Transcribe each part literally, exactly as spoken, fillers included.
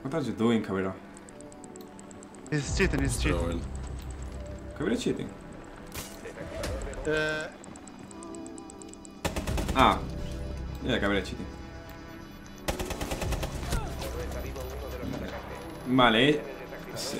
What are you doing, Cabrera? He's cheating, he's cheating. Cabrera cheating. Uh, Ah. Yeah, Cabrera cheating. Vale. Sí.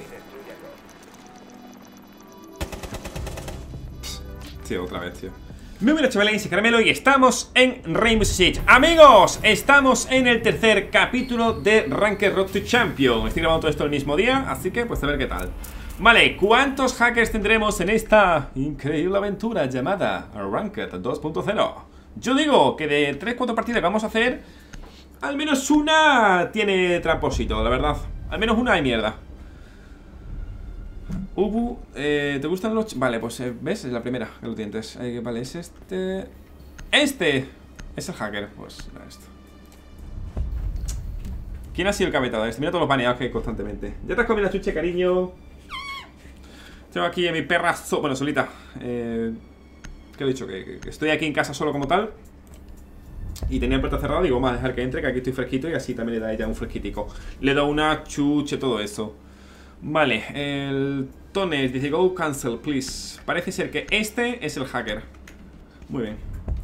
Tío, otra vez, tío. Muy buenas, chavales, soy Caramelo y estamos en Rainbow Six. Amigos, estamos en el tercer capítulo de Ranked Road to Champion. Estoy grabando todo esto el mismo día, así que pues a ver qué tal. Vale, ¿cuántos hackers tendremos en esta increíble aventura llamada Ranked dos punto cero? Yo digo que de tres cuatro partidas que vamos a hacer, al menos una tiene tramposito, la verdad. Al menos una hay mierda. Ubu, eh, ¿te gustan los...? Vale, pues, eh, ¿ves? Es la primera que lo tienes. eh, Vale, es este... ¡Este! Es el hacker, pues, no, esto. ¿Quién ha sido el cabezado de este? Mira todos los baneados que hay constantemente. Ya te has comido la chuche, cariño. Tengo aquí a mi perra, so bueno, solita. eh, ¿Qué he dicho? Que, que, que estoy aquí en casa solo como tal. Y tenía la puerta cerrada, digo, vamos a dejar que entre, que aquí estoy fresquito. Y así también le da a ella un fresquitico. Le da una chuche, todo eso. Vale, el Tones dice go cancel, please. Parece ser que este es el hacker. Muy bien.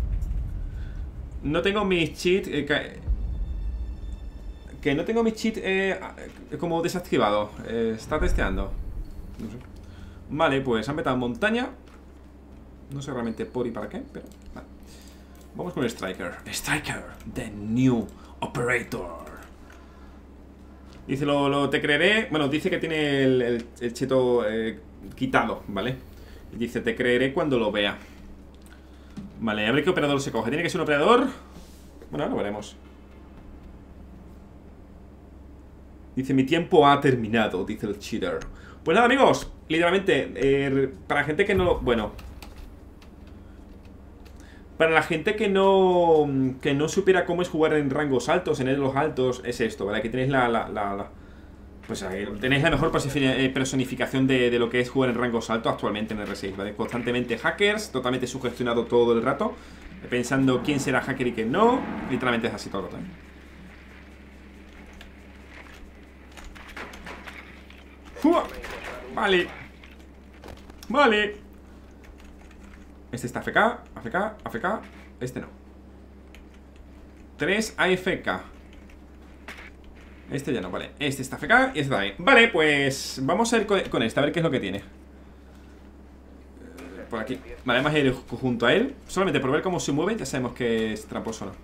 No tengo mis cheats eh, que, que no tengo mis cheats eh, como desactivados. eh, Está testeando. No sé. Vale, pues han metido en montaña. No sé realmente por y para qué, pero vale. Vamos con el Striker. Striker, the new operator. Dice, lo, lo te creeré. Bueno, dice que tiene el, el, el cheto eh, quitado, ¿vale? Dice, te creeré cuando lo vea. Vale, a ver qué operador se coge. ¿Tiene que ser un operador? Bueno, lo veremos. Dice, mi tiempo ha terminado, dice el cheater. Pues nada, amigos, literalmente, eh, para gente que no... Bueno, para la gente que no que no supiera cómo es jugar en rangos altos, en los altos, es esto, ¿vale? Aquí tenéis la, la, la, la pues ahí tenéis la mejor personificación de, de lo que es jugar en rangos altos actualmente en R seis, ¿vale? Constantemente hackers, totalmente sugestionado todo el rato, pensando quién será hacker y quién no. Literalmente es así todo el rato, ¿eh? ¡Fua! Vale. Vale. Este está A F K, A F K, A F K. Este no. tres A F K. Este ya no, vale. Este está A F K y este también. Vale, pues vamos a ir con, con este, a ver qué es lo que tiene. Por aquí. Vale, vamos a ir junto a él. Solamente por ver cómo se mueve, ya sabemos que es tramposo o no.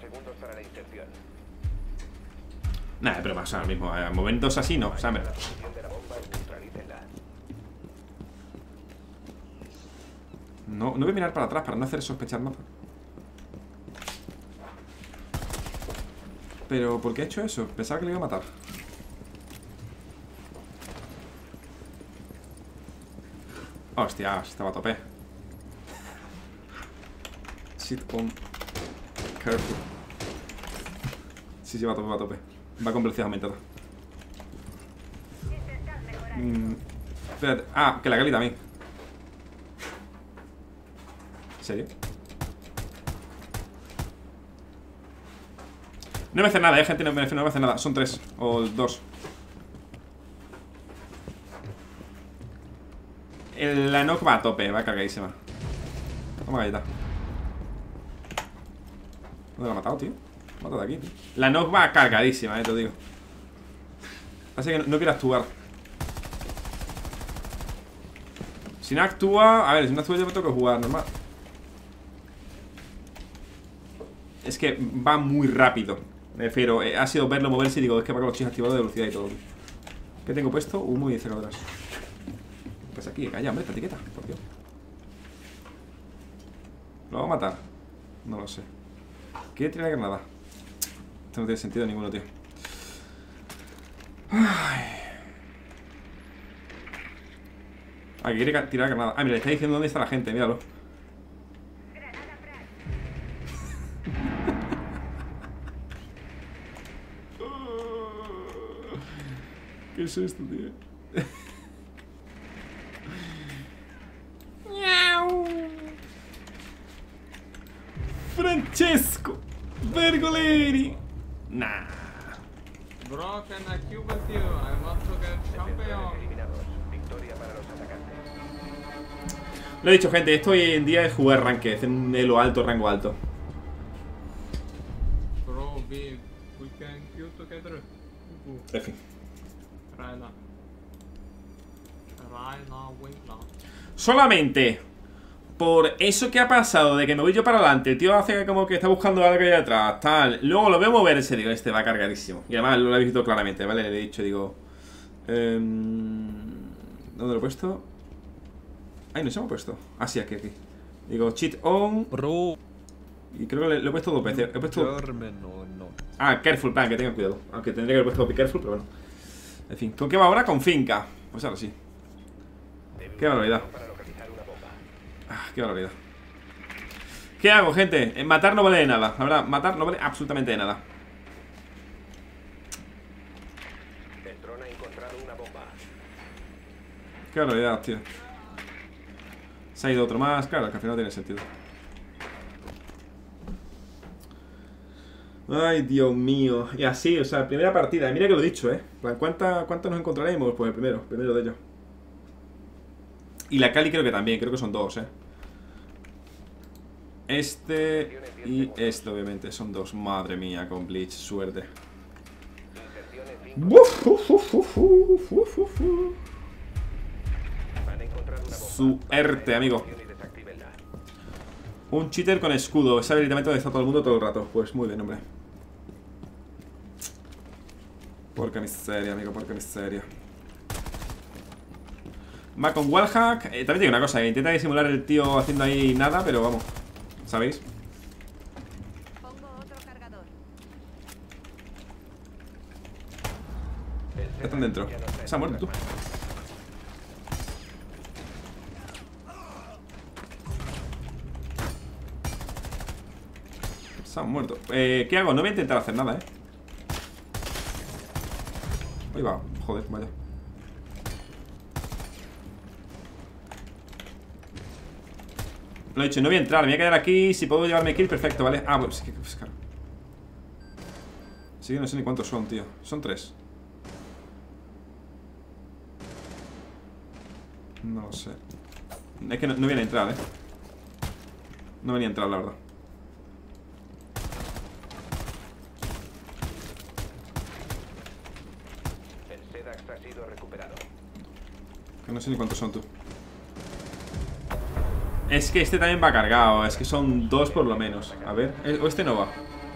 Nada, pero pasa lo mismo. A momentos así no, o sea, verdad. No, no voy a mirar para atrás para no hacer sospechar nada. Pero, ¿por qué he hecho eso? Pensaba que le iba a matar. Hostia, estaba a tope. Sit on. Careful. Sí, sí, va a tope, va a tope. Va con velocidad aumentada. Mm, espérate. Ah, que la Gali también. ¿En serio? No me hace nada, eh, gente, no me, no me hace nada. Son tres o dos. El, la knock va a tope, va cargadísima. Toma galleta. ¿Dónde la ha matado, tío? Mata de aquí, tío. La knock va cargadísima, eh, te lo digo. Así que no, no quiero actuar. Si no actúa... A ver, si no actúa yo me tengo que jugar, normal. Es que va muy rápido. Me refiero, eh, ha sido verlo moverse y digo, es que va con los chis activados de velocidad y todo. ¿Qué tengo puesto? Humo y cerraduras. Pues aquí, calla, hombre, esta etiqueta, por Dios. ¿Lo va a matar? No lo sé. ¿Quiere tirar granada? Esto no tiene sentido ninguno, tío. Ay. Aquí quiere tirar granada. Ah, mira, le está diciendo dónde está la gente, míralo. ¿Qué es esto, tío? Francesco Vergoleri. Nah. Bro, can I queue with you? I want to get champion. Lo he dicho, gente, esto hoy en día es jugar ranked en elo alto, rango alto. Bro, we, we can queue together. En fin. Right now. Right now, wait now. Solamente por eso que ha pasado de que me voy yo para adelante, el tío hace como que está buscando algo ahí atrás, tal. Luego lo veo moverse, digo, este va cargadísimo. Y además lo he visto claramente, ¿vale? Le he dicho, digo... Eh, ¿Dónde lo he puesto? Ay, no se me ha puesto. Ah, sí, aquí, aquí. Digo, cheat on. Bro. Y creo que le, le he puesto dos veces. He puesto... German, no, no. Ah, careful, plan, que tengan cuidado. Aunque tendría que haber puesto be careful, pero bueno. En fin, ¿con qué va ahora? Con finca. Pues ahora sí. Qué barbaridad. Ah, qué barbaridad. ¿Qué hago, gente? Eh, matar no vale de nada. La verdad, matar no vale absolutamente de nada. Qué barbaridad, tío. Se ha ido otro más. Claro, que al final no tiene sentido. Ay, Dios mío. Y así, o sea, primera partida. Mira que lo he dicho, ¿eh? ¿Cuántas cuánta nos encontraremos? Pues el primero, primero de ellos. Y la Cali creo que también, creo que son dos, ¿eh? Este y este, obviamente, son dos. Madre mía, con Bleach, suerte. Suerte, amigo. Un cheater con escudo. Sabe directamente dónde está todo el mundo todo el rato. Pues muy bien, hombre. Porca miseria, amigo, porca miseria. Va con wallhack. eh, También tiene una cosa, que intenta disimular el tío haciendo ahí nada, pero vamos, ¿sabéis? Pongo otro cargador. Ya están dentro. Se ha muerto tú. Se han muerto. eh, ¿Qué hago? No voy a intentar hacer nada, eh. Ahí va, joder, vaya. Lo he dicho, no voy a entrar, me voy a quedar aquí. Si puedo llevarme kill, perfecto, ¿vale? Ah, pues, que, pues claro. Sí que no sé ni cuántos son, tío. Son tres. No lo sé. Es que no, no viene a entrar, eh. No venía a entrar, la verdad. El Sedax ha sido recuperado. Que no sé ni cuántos son, tú. Es que este también va cargado. Es que son dos por lo menos. A ver, o este no va.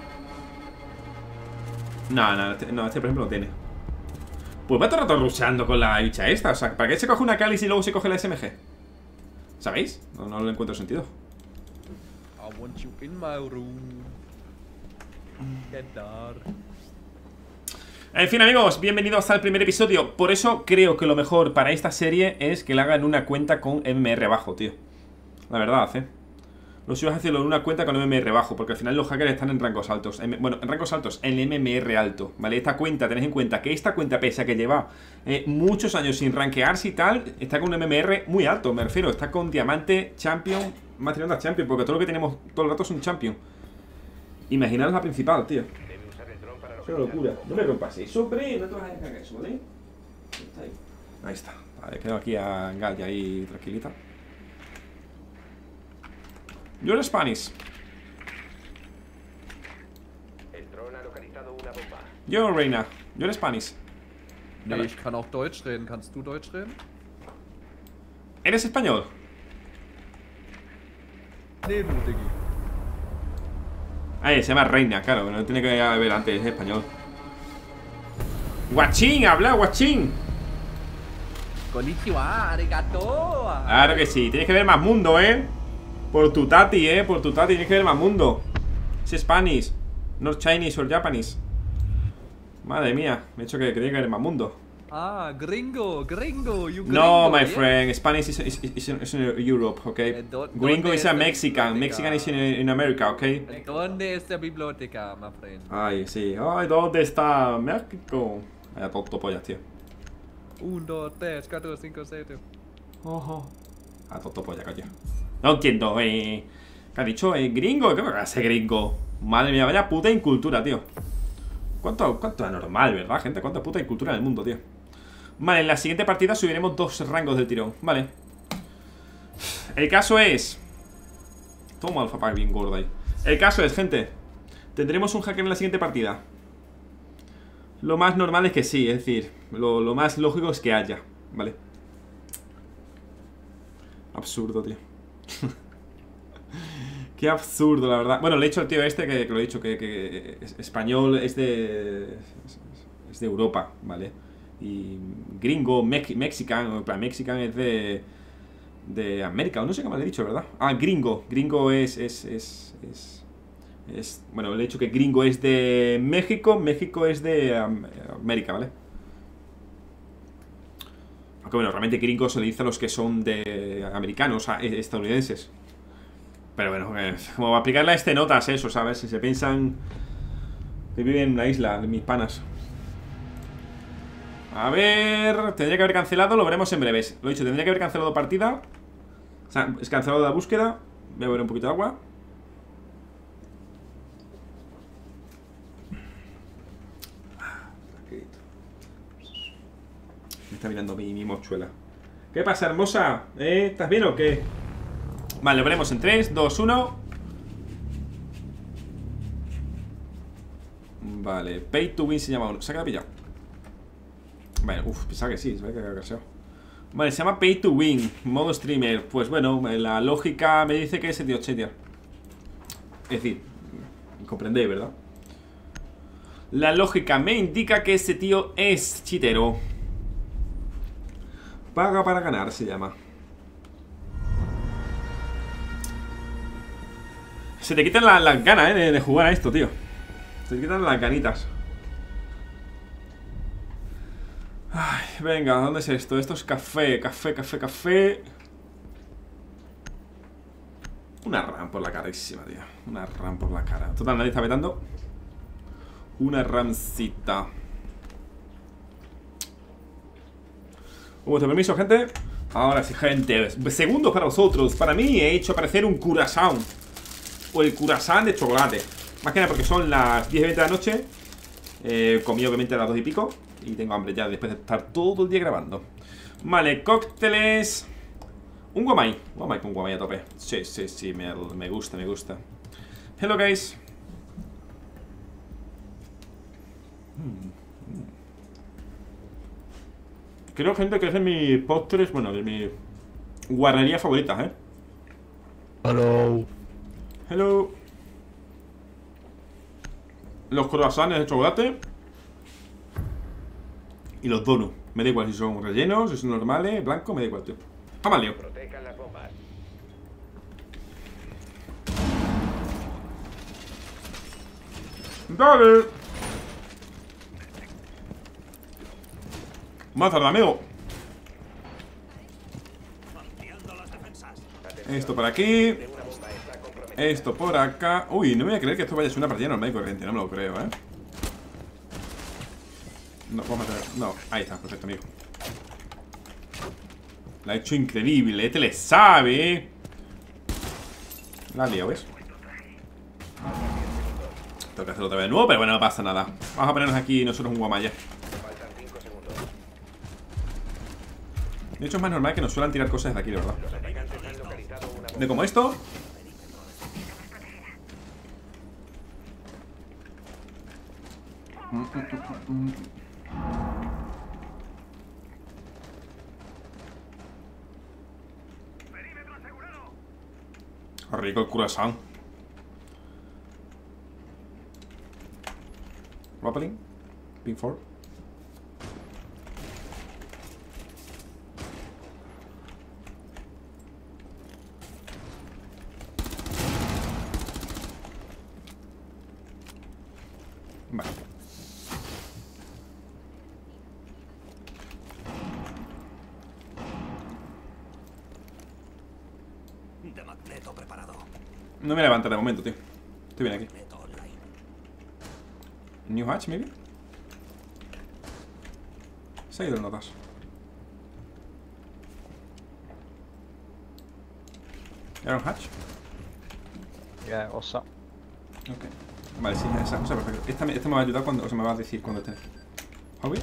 No, no, este, no, este por ejemplo no tiene. Pues va todo el rato rusheando con la bicha esta. O sea, ¿para qué se coge una Cáliz y luego se coge la S M G? ¿Sabéis? No, no le encuentro sentido. I want you in my room. Get dark. En fin, amigos, bienvenidos al primer episodio. Por eso creo que lo mejor para esta serie es que le hagan una cuenta con M M R bajo, tío. La verdad, eh. Lo suyo es hacerlo en una cuenta con M M R bajo, porque al final los hackers están en rangos altos. M bueno, en rangos altos, en M M R alto, ¿vale? Esta cuenta, tenéis en cuenta que esta cuenta, pese a que lleva eh, muchos años sin rankearse y tal, está con un M M R muy alto, me refiero. Está con diamante, champion, más tirando a champion, porque todo lo que tenemos todo el rato es un champion. Imaginaros la principal, tío. Es una locura. No me rompas eso, hombre. No te vas a dejar eso, ¿vale? Está ahí. Ahí está. Vale, quedo aquí a Galla ahí tranquilita. You're Spanish. El dron ha localizado una bomba. Yo, Reina. You're Spanish. Nee, ich kann auch Deutsch reden. Kannst du Deutsch reden? ¿Eres español? Nee, du, Diggi. Ah, se llama Reina, claro. No tiene que haber antes, es español. Guachín, habla, guachín. Konnichiwa, arigato. Claro que sí. Tienes que ver más mundo, ¿eh? Por tu tati, ¿eh? Por tu tati tienes que ver más mundo. Es Spanish, no Chinese o Japanese. Madre mía, me he hecho que quería que ver más mundo. Ah, gringo, gringo, you gringo. No, my yeah? friend, Spanish is, is, is, is in Europe, okay? Eh, do- Gringo ¿dónde is a es la Mexican, biblioteca? Mexican is in, in America, okay? ¿Dónde está la biblioteca, my friend? Ay, sí. Ay, ¿dónde está México? Vaya tonto pollas, tío. uno, dos, tres, cuatro, cinco, seis. Ojo. Ah, tonto polla, coño. No entiendo, eh. ¿Qué ha dicho? ¿Eh, gringo? ¿Qué me hace gringo? Madre mía, vaya puta incultura, tío. ¿Cuánto, cuánto anormal, verdad, gente? ¿Cuánta puta cultura en el mundo, tío? Vale, en la siguiente partida subiremos dos rangos del tirón. Vale. El caso es... Toma alfa pack bien gordo ahí. El caso es, gente, ¿tendremos un hacker en la siguiente partida? Lo más normal es que sí, es decir, lo, lo más lógico es que haya. Vale. Absurdo, tío. Qué absurdo, la verdad. Bueno, le he dicho al tío este que, que lo he dicho, que, que es español es de... Es de Europa, ¿vale? Y gringo, mex, mexican, en plan, mexican es de... De América, o no sé cómo le he dicho, ¿verdad? Ah, gringo, gringo es... Es, es, es, es bueno, le he dicho que gringo es de México, México es de um, América, ¿vale? Aunque bueno, realmente gringo se le dice a los que son de americanos, a, estadounidenses. Pero bueno, eh, como aplicarle a este notas eso, ¿sabes? Si se piensan que viven en una isla, mis panas. A ver, tendría que haber cancelado, lo veremos en breves. Lo he dicho, tendría que haber cancelado partida. O sea, es cancelado la búsqueda. Voy a beber un poquito de agua. Me está mirando mi, mi mochuela. ¿Qué pasa, hermosa? ¿Eh? ¿Estás bien o qué? Vale, lo veremos en tres, dos, uno. Vale, Pay to Win se llama uno. ¿Se ha quedado pillado? Vale, uff, pensaba que sí, se ve que ha quedado. Vale, se llama Pay to Win, modo streamer. Pues bueno, la lógica me dice que es el tío cheater. Es decir, comprendéis, ¿verdad? La lógica me indica que ese tío es cheatero. Paga para ganar, se llama. Se te quitan las, las ganas, eh, de, de jugar a esto, tío. Se te quitan las ganitas. Ay, venga, ¿dónde es esto? Esto es café, café, café, café. Una RAM por la carísima, tío. Una RAM por la cara. Total, nadie está vetando. Una ramcita. Con vuestro permiso, gente. Ahora sí, gente. Segundos para vosotros. Para mí he hecho aparecer un curasán. O el curasán de chocolate. Más que nada porque son las diez y veinte de la noche. eh, Comí obviamente a las dos y pico. Y tengo hambre ya después de estar todo el día grabando. Vale, cócteles. Un guamay. Guamay con guamay a tope. Sí, sí, sí, me, me gusta, me gusta. Hello, guys. mm. Creo, gente, que es de mis postres. Bueno, de mi guarrería favorita, ¿eh? Hello. Hello. Los croissants de chocolate. Y los donuts. Me da igual si son rellenos, si son normales, blancos, me da igual, tío. Vamos al lío. Protejan las bombas. Dale. Más tarde, amigo. Esto por aquí. Esto por acá. Uy, no me voy a creer que esto vaya a ser una partida normal y corriente. No me lo creo, eh. No, vamos a tener. No, ahí está, perfecto, amigo. La ha hecho increíble, este le sabe. La ha liado, ¿ves? Tengo que hacerlo otra vez de nuevo, pero bueno, no pasa nada. Vamos a ponernos aquí nosotros un guamaya. Faltan cinco segundos. De hecho es más normal que nos suelan tirar cosas de aquí, de verdad. Los atacantes han localizado una bomba. De como esto. Rico el croissant. Rappelling. Pin four. Vale. De magneto preparado. No me levanta de momento, tío. Estoy bien aquí. Magneto online. New hatch, maybe. Se ha ido el notas. Iron hatch. Yeah, what's up? Ok. Vale, sí, esa cosa perfecta. Esta, me- esta me va a ayudar cuando. O sea, me va a decir cuando esté. ¿Hobby?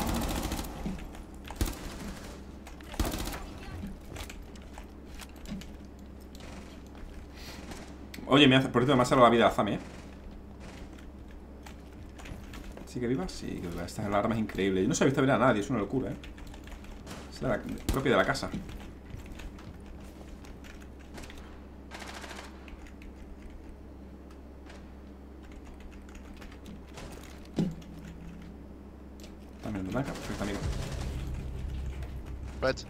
Oye, me hace, por cierto, me ha salvado la vida a Zami, ¿eh? ¿Sí que viva? Sí que viva. Esta alarma es increíble. Yo no se ha visto ver a nadie, es una locura, ¿eh? Es la propia de la casa. También de blanca, perfecto, amigo. Red.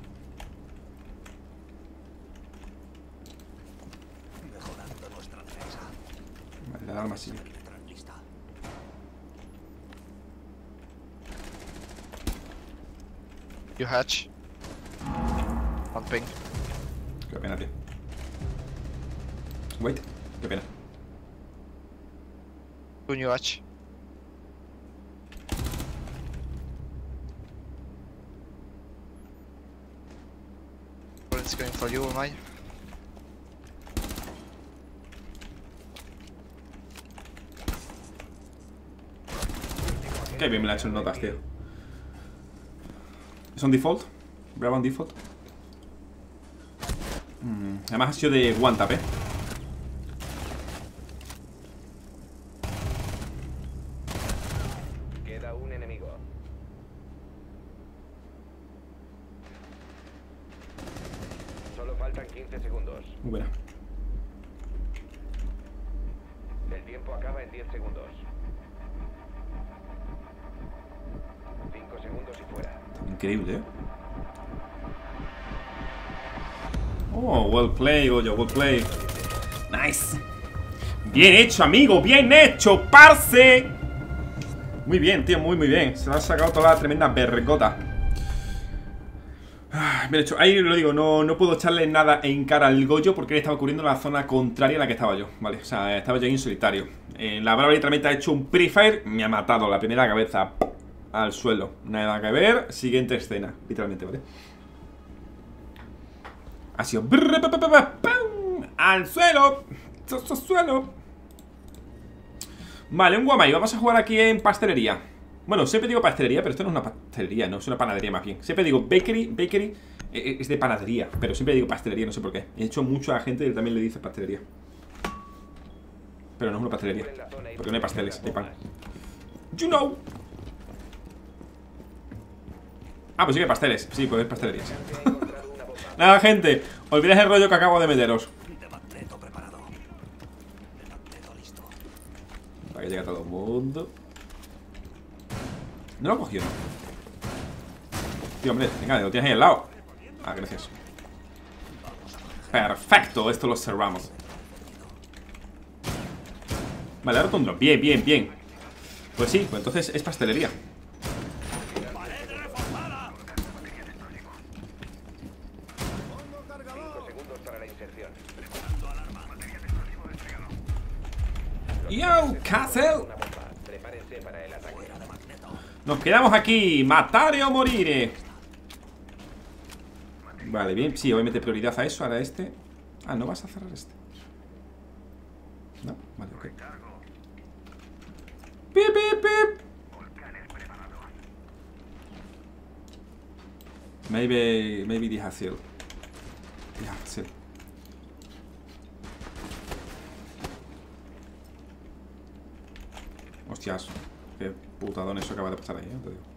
Mejorando nuestra defensa. Vale, la alarma sigue. Penetrar lista. You hatch. One ping. Qué pena, tío. Wait, qué pena. Two new hatch. It's going for you, Mai. Qué bien me la ha hecho en notas, tío. ¿Es un default? Bravo un default. Mm, además ha sido de one tap, eh. Queda un enemigo. Solo faltan quince segundos. Muy buena. El tiempo acaba en diez segundos. cinco segundos y fuera. Increíble, eh. Oh, well play, Goyo, well play. Nice. Bien hecho, amigo, bien hecho, parce. Muy bien, tío, muy, muy bien. Se le ha sacado toda la tremenda vergota. Ah, bien hecho. Ahí lo digo, no, no puedo echarle nada en cara al Goyo porque él estaba cubriendo la zona contraria a la que estaba yo. Vale, o sea, estaba yo ahí en solitario. Eh, la Brava literalmente ha hecho un pre-fire. Me ha matado la primera cabeza al suelo. Nada que ver. Siguiente escena, literalmente, ¿vale? Ha sido brrr, pa, pa, pa, pa, ¡pam! Al suelo. Su, su, suelo. Vale, un guamay. Vamos a jugar aquí en pastelería. Bueno, siempre digo pastelería, pero esto no es una pastelería, no es una panadería más bien. Siempre digo bakery, bakery eh, es de panadería, pero siempre digo pastelería, no sé por qué. He hecho mucho a gente que también le dice pastelería. Pero no es una pastelería, porque no hay pasteles, hay pan. You know. Ah, pues sí que hay pasteles. Sí, pues es pastelería, sí. Nada, gente, olvidad el rollo que acabo de meteros. De magneto preparado. De magneto listo. Para que llegue todo el mundo. No lo he cogido. Tío, hombre, venga, lo tienes ahí al lado. Ah, gracias. Perfecto, esto lo cerramos. Vale, ahora con drop. Bien, bien, bien. Pues sí, pues entonces es pastelería. cinco segundos para la inserción. Yo, Castle. Una bomba. Prepárense para el ataque. Nos quedamos aquí. Matare o morire. Vale, bien. Sí, obviamente prioridad a eso. Ahora este. Ah, ¿no vas a cerrar este? No, vale, ok. Pip, pip, pip. Maybe, maybe the hassle. The hassle. Hostias, qué putadón eso acaba de pasar ahí, ¿eh? Te digo.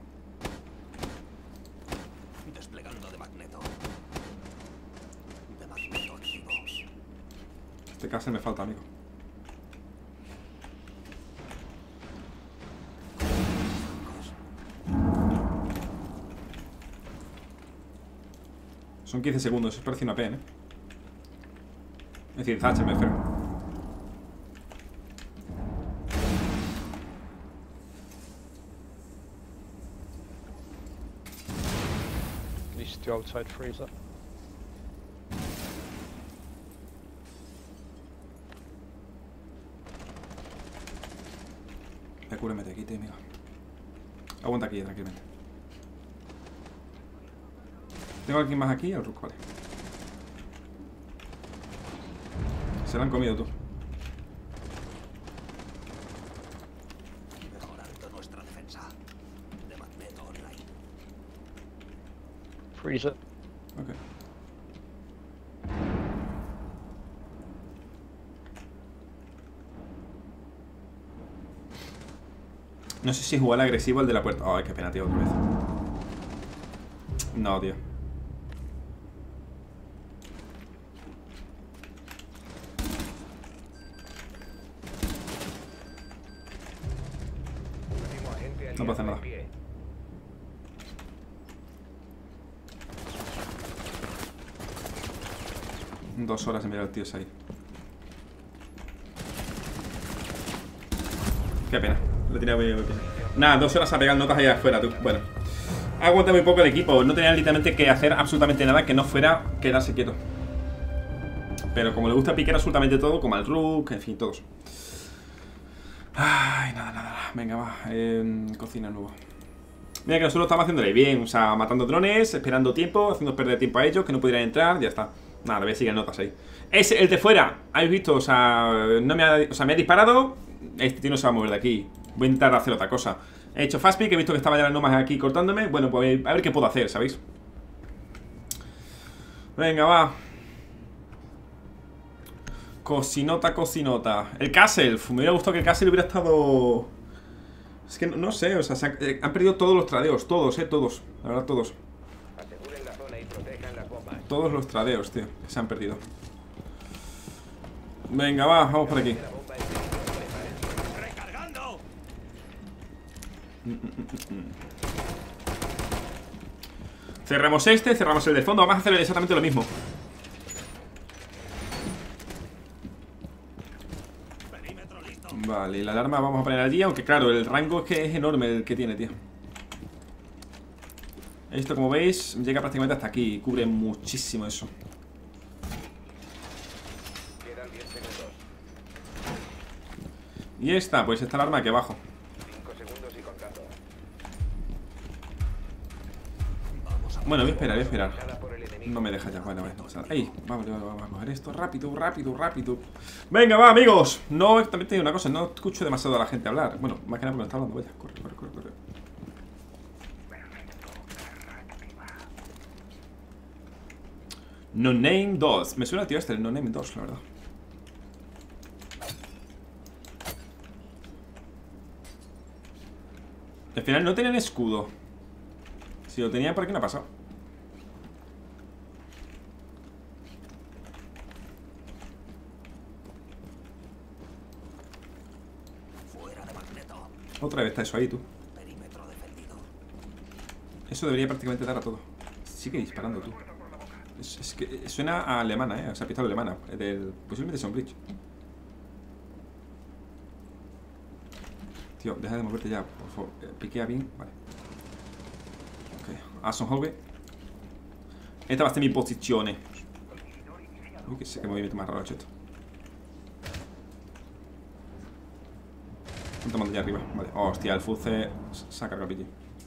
Desplegando de magneto. De magneto activo. Este caso me falta, amigo. Son quince segundos, es parece una pena, ¿eh? Es decir, Thatcher me espera. Least two outside freezer. Me cura, mete aquí, tío, amigo. Aguanta aquí, tranquilamente. Tengo aquí más aquí, el Rook, vale. Se lo han comido tú. Freeze it. Ok. No sé si jugar al agresivo el de la puerta. Ay, qué pena, tío, otra vez. No, tío. No puedo hacer nada. Dos horas en mirar al tío ahí. Qué pena. Lo tenía muy bien. Nada, dos horas a pegar notas allá afuera, tú. Bueno. Aguanta muy poco el equipo. No tenía literalmente que hacer absolutamente nada que no fuera quedarse quieto. Pero como le gusta piquear absolutamente todo, como al Rook, en fin, todos. Ay, nada, nada, nada. Venga, va. Eh, cocina nuevo. Mira que nosotros estamos haciéndole bien. O sea, matando drones, esperando tiempo, haciendo perder tiempo a ellos, que no pudieran entrar, ya está. Nada, le voy a seguir notas ahí. Es el de fuera. ¿Habéis visto? O sea, no me ha, o sea, me ha disparado. Este tío no se va a mover de aquí. Voy a intentar hacer otra cosa. He hecho fast pick, he visto que estaba ya las nomas aquí cortándome. Bueno, pues a ver qué puedo hacer, ¿sabéis? Venga, va. Cocinota, cocinota. El Castle. Me hubiera gustado que el Castle hubiera estado... Es que no, no sé, o sea, se han, eh, han perdido todos los tradeos. Todos, eh, todos. La verdad, todos. Aseguren la zona y protejan las bombas. Todos los tradeos, tío, que se han perdido. Venga, va, vamos por aquí. ¡Recargando! Cerramos este, cerramos el del fondo. Vamos a hacer exactamente lo mismo. Vale, y la alarma vamos a poner allí. Aunque claro, el rango es que es enorme el que tiene, tío. Esto, como veis, llega prácticamente hasta aquí. Cubre muchísimo eso. Quedan diez segundos. Y esta, pues está el arma aquí abajo. cinco segundos y contando. Bueno, voy a esperar, voy a esperar. Usada por el enemigo. No me deja ya, bueno, bueno. O sea, ahí, vamos, vamos, vamos a coger esto rápido, rápido, rápido. Venga, va, amigos. No, también te digo una cosa, no escucho demasiado a la gente hablar. Bueno, más que nada porque no está hablando. Vaya, corre, corre, corre, corre. No Name dos. Me suena el tío este, el No Name dos, la verdad. Al final no tenían escudo. Si lo tenía, ¿por qué no ha pasado? Fuera de Magneto. Otra vez está eso ahí, tú. Perímetro defendido. Eso debería prácticamente dar a todo. Sigue disparando, tú. Es, es que suena a alemana, eh. O sea, pistola alemana. Del, posiblemente sea un glitch. Tío, deja de moverte ya, por favor. Eh, piquea bien, vale. Ok, Aston Hallway. Esta va a ser mi posición. Uy, que sé qué movimiento más raro ha hecho esto. Un tomando ya arriba, vale. Oh, hostia, el Fuzz se ha cargado el P G.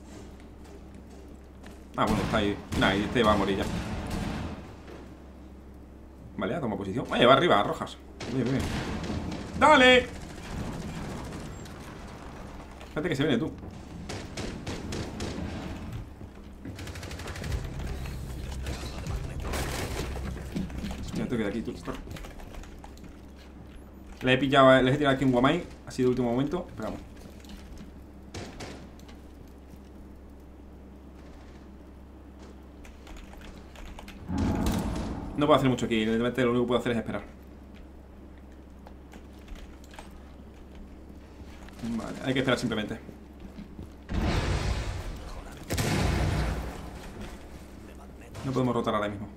Ah, bueno, está ahí. Nah, y este va a morir ya. Vale, ya toma posición. Vaya, va arriba, rojas. Bien, bien. ¡Dale! Fíjate que se viene tú. Mira, tú queda aquí, tú. Corre. Le he pillado, les he tirado aquí un Guamai. Ha sido el último momento. Esperamos. No puedo hacer mucho aquí. Evidentemente lo único que puedo hacer es esperar. Vale, hay que esperar simplemente. No podemos rotar ahora mismo.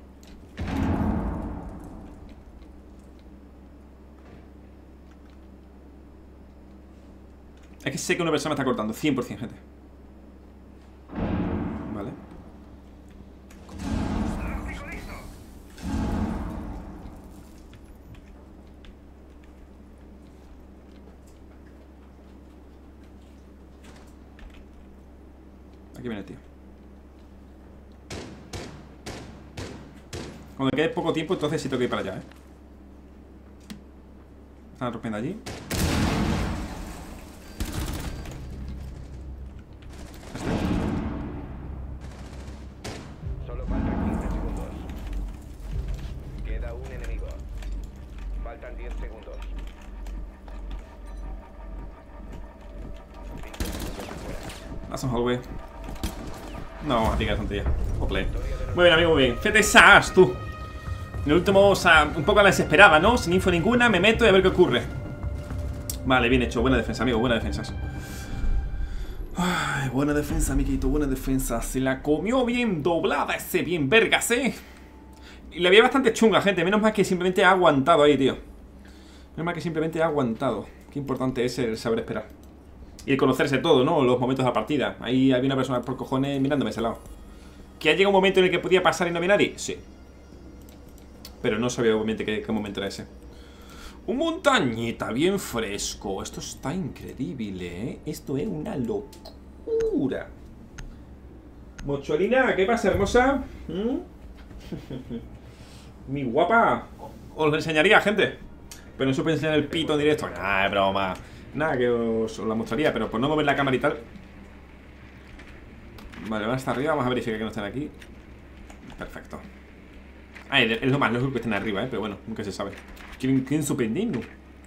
Es que sé que una persona me está cortando, cien por cien, gente. Vale. Aquí viene el tío. Cuando quede poco tiempo, entonces sí tengo que ir para allá, ¿eh? Están rompiendo allí. Solo falta That's un hallway. No, a ti que tontería. Ople. Muy bien, amigo, muy bien. Fíjate, Saas, tú. En el último, o sea, un poco a la desesperada, ¿no? Sin info ninguna, me meto y a ver qué ocurre. Vale, bien hecho. Buena defensa, amigo, buena defensa. Ay, buena defensa, amiguito, buena defensa. Se la comió bien doblada ese bien vergas, ¿eh? Y la vi bastante chunga, gente. Menos mal que simplemente ha aguantado ahí, tío. Menos mal que simplemente ha aguantado. Qué importante es el saber esperar. Y el conocerse todo, ¿no? Los momentos de la partida. Ahí había una persona por cojones mirándome ese lado. ¿Que ha llegado un momento en el que podía pasar y no había nadie? Sí. Pero no sabía obviamente qué, qué momento era ese. Un montañita bien fresco. Esto está increíble, ¿eh? Esto es una locura. Mocholina, ¿qué pasa, hermosa? ¿Mm? Mi guapa. Os lo enseñaría, gente. Pero no supe enseñar el pito en directo. Nah, es broma. Nada, que os, os la mostraría. Pero por no mover la cámara y tal. Vale, van hasta arriba. Vamos a verificar que no estén aquí. Perfecto. Ah, es lo más lógico que estén arriba, ¿eh? Pero bueno, nunca se sabe. ¿Quién, quién sorprendiendo?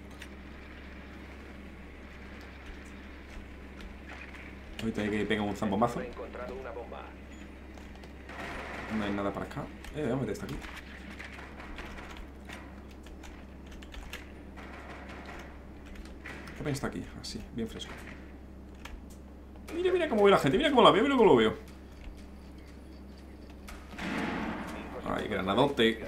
Ahorita hay que pegar un zambombazo. He encontrado una bomba. No hay nada para acá. Eh, vamos a meter esto aquí. ¿Qué pena está aquí? Así, bien fresco. Mira, mira cómo ve la gente. Mira cómo la veo, mira cómo lo veo. Ay, granadote.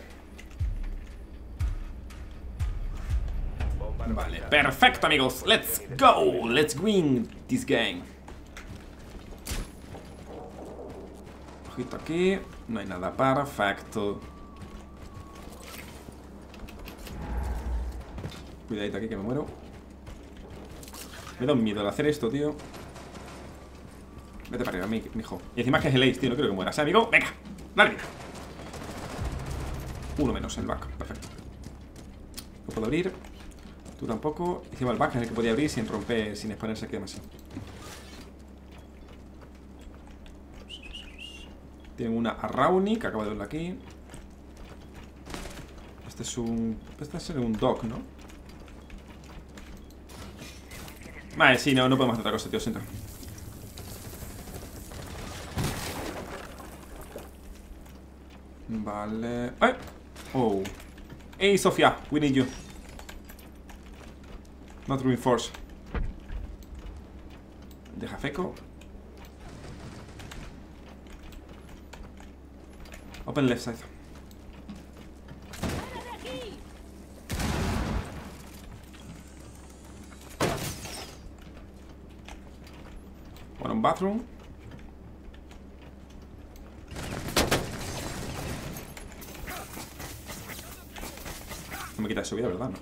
Vale, perfecto, amigos. Let's go. Let's win this game. Ojito aquí. No hay nada. Perfecto. Cuidadito aquí que me muero. Me da un miedo al hacer esto, tío. Vete para arriba, mi, mijo. Y encima que es el ace, tío. No quiero que mueras, ¿eh, amigo? Venga, dale vida. Uno menos el back, perfecto. No puedo abrir. Tú tampoco. Encima el back es el que podía abrir sin romper, sin exponerse aquí demasiado. Tienen una Arrauni que acabo de verla aquí. Este es un... Este es un dog, ¿no? Vale, sí, no, no podemos hacer otra cosa, tío, siento. Vale. ¡Ay! Oh. Hey, Sofía, we need you. Not reinforce. Deja feco. Open left side. One on bathroom. No me quita su vida, ¿verdad? No.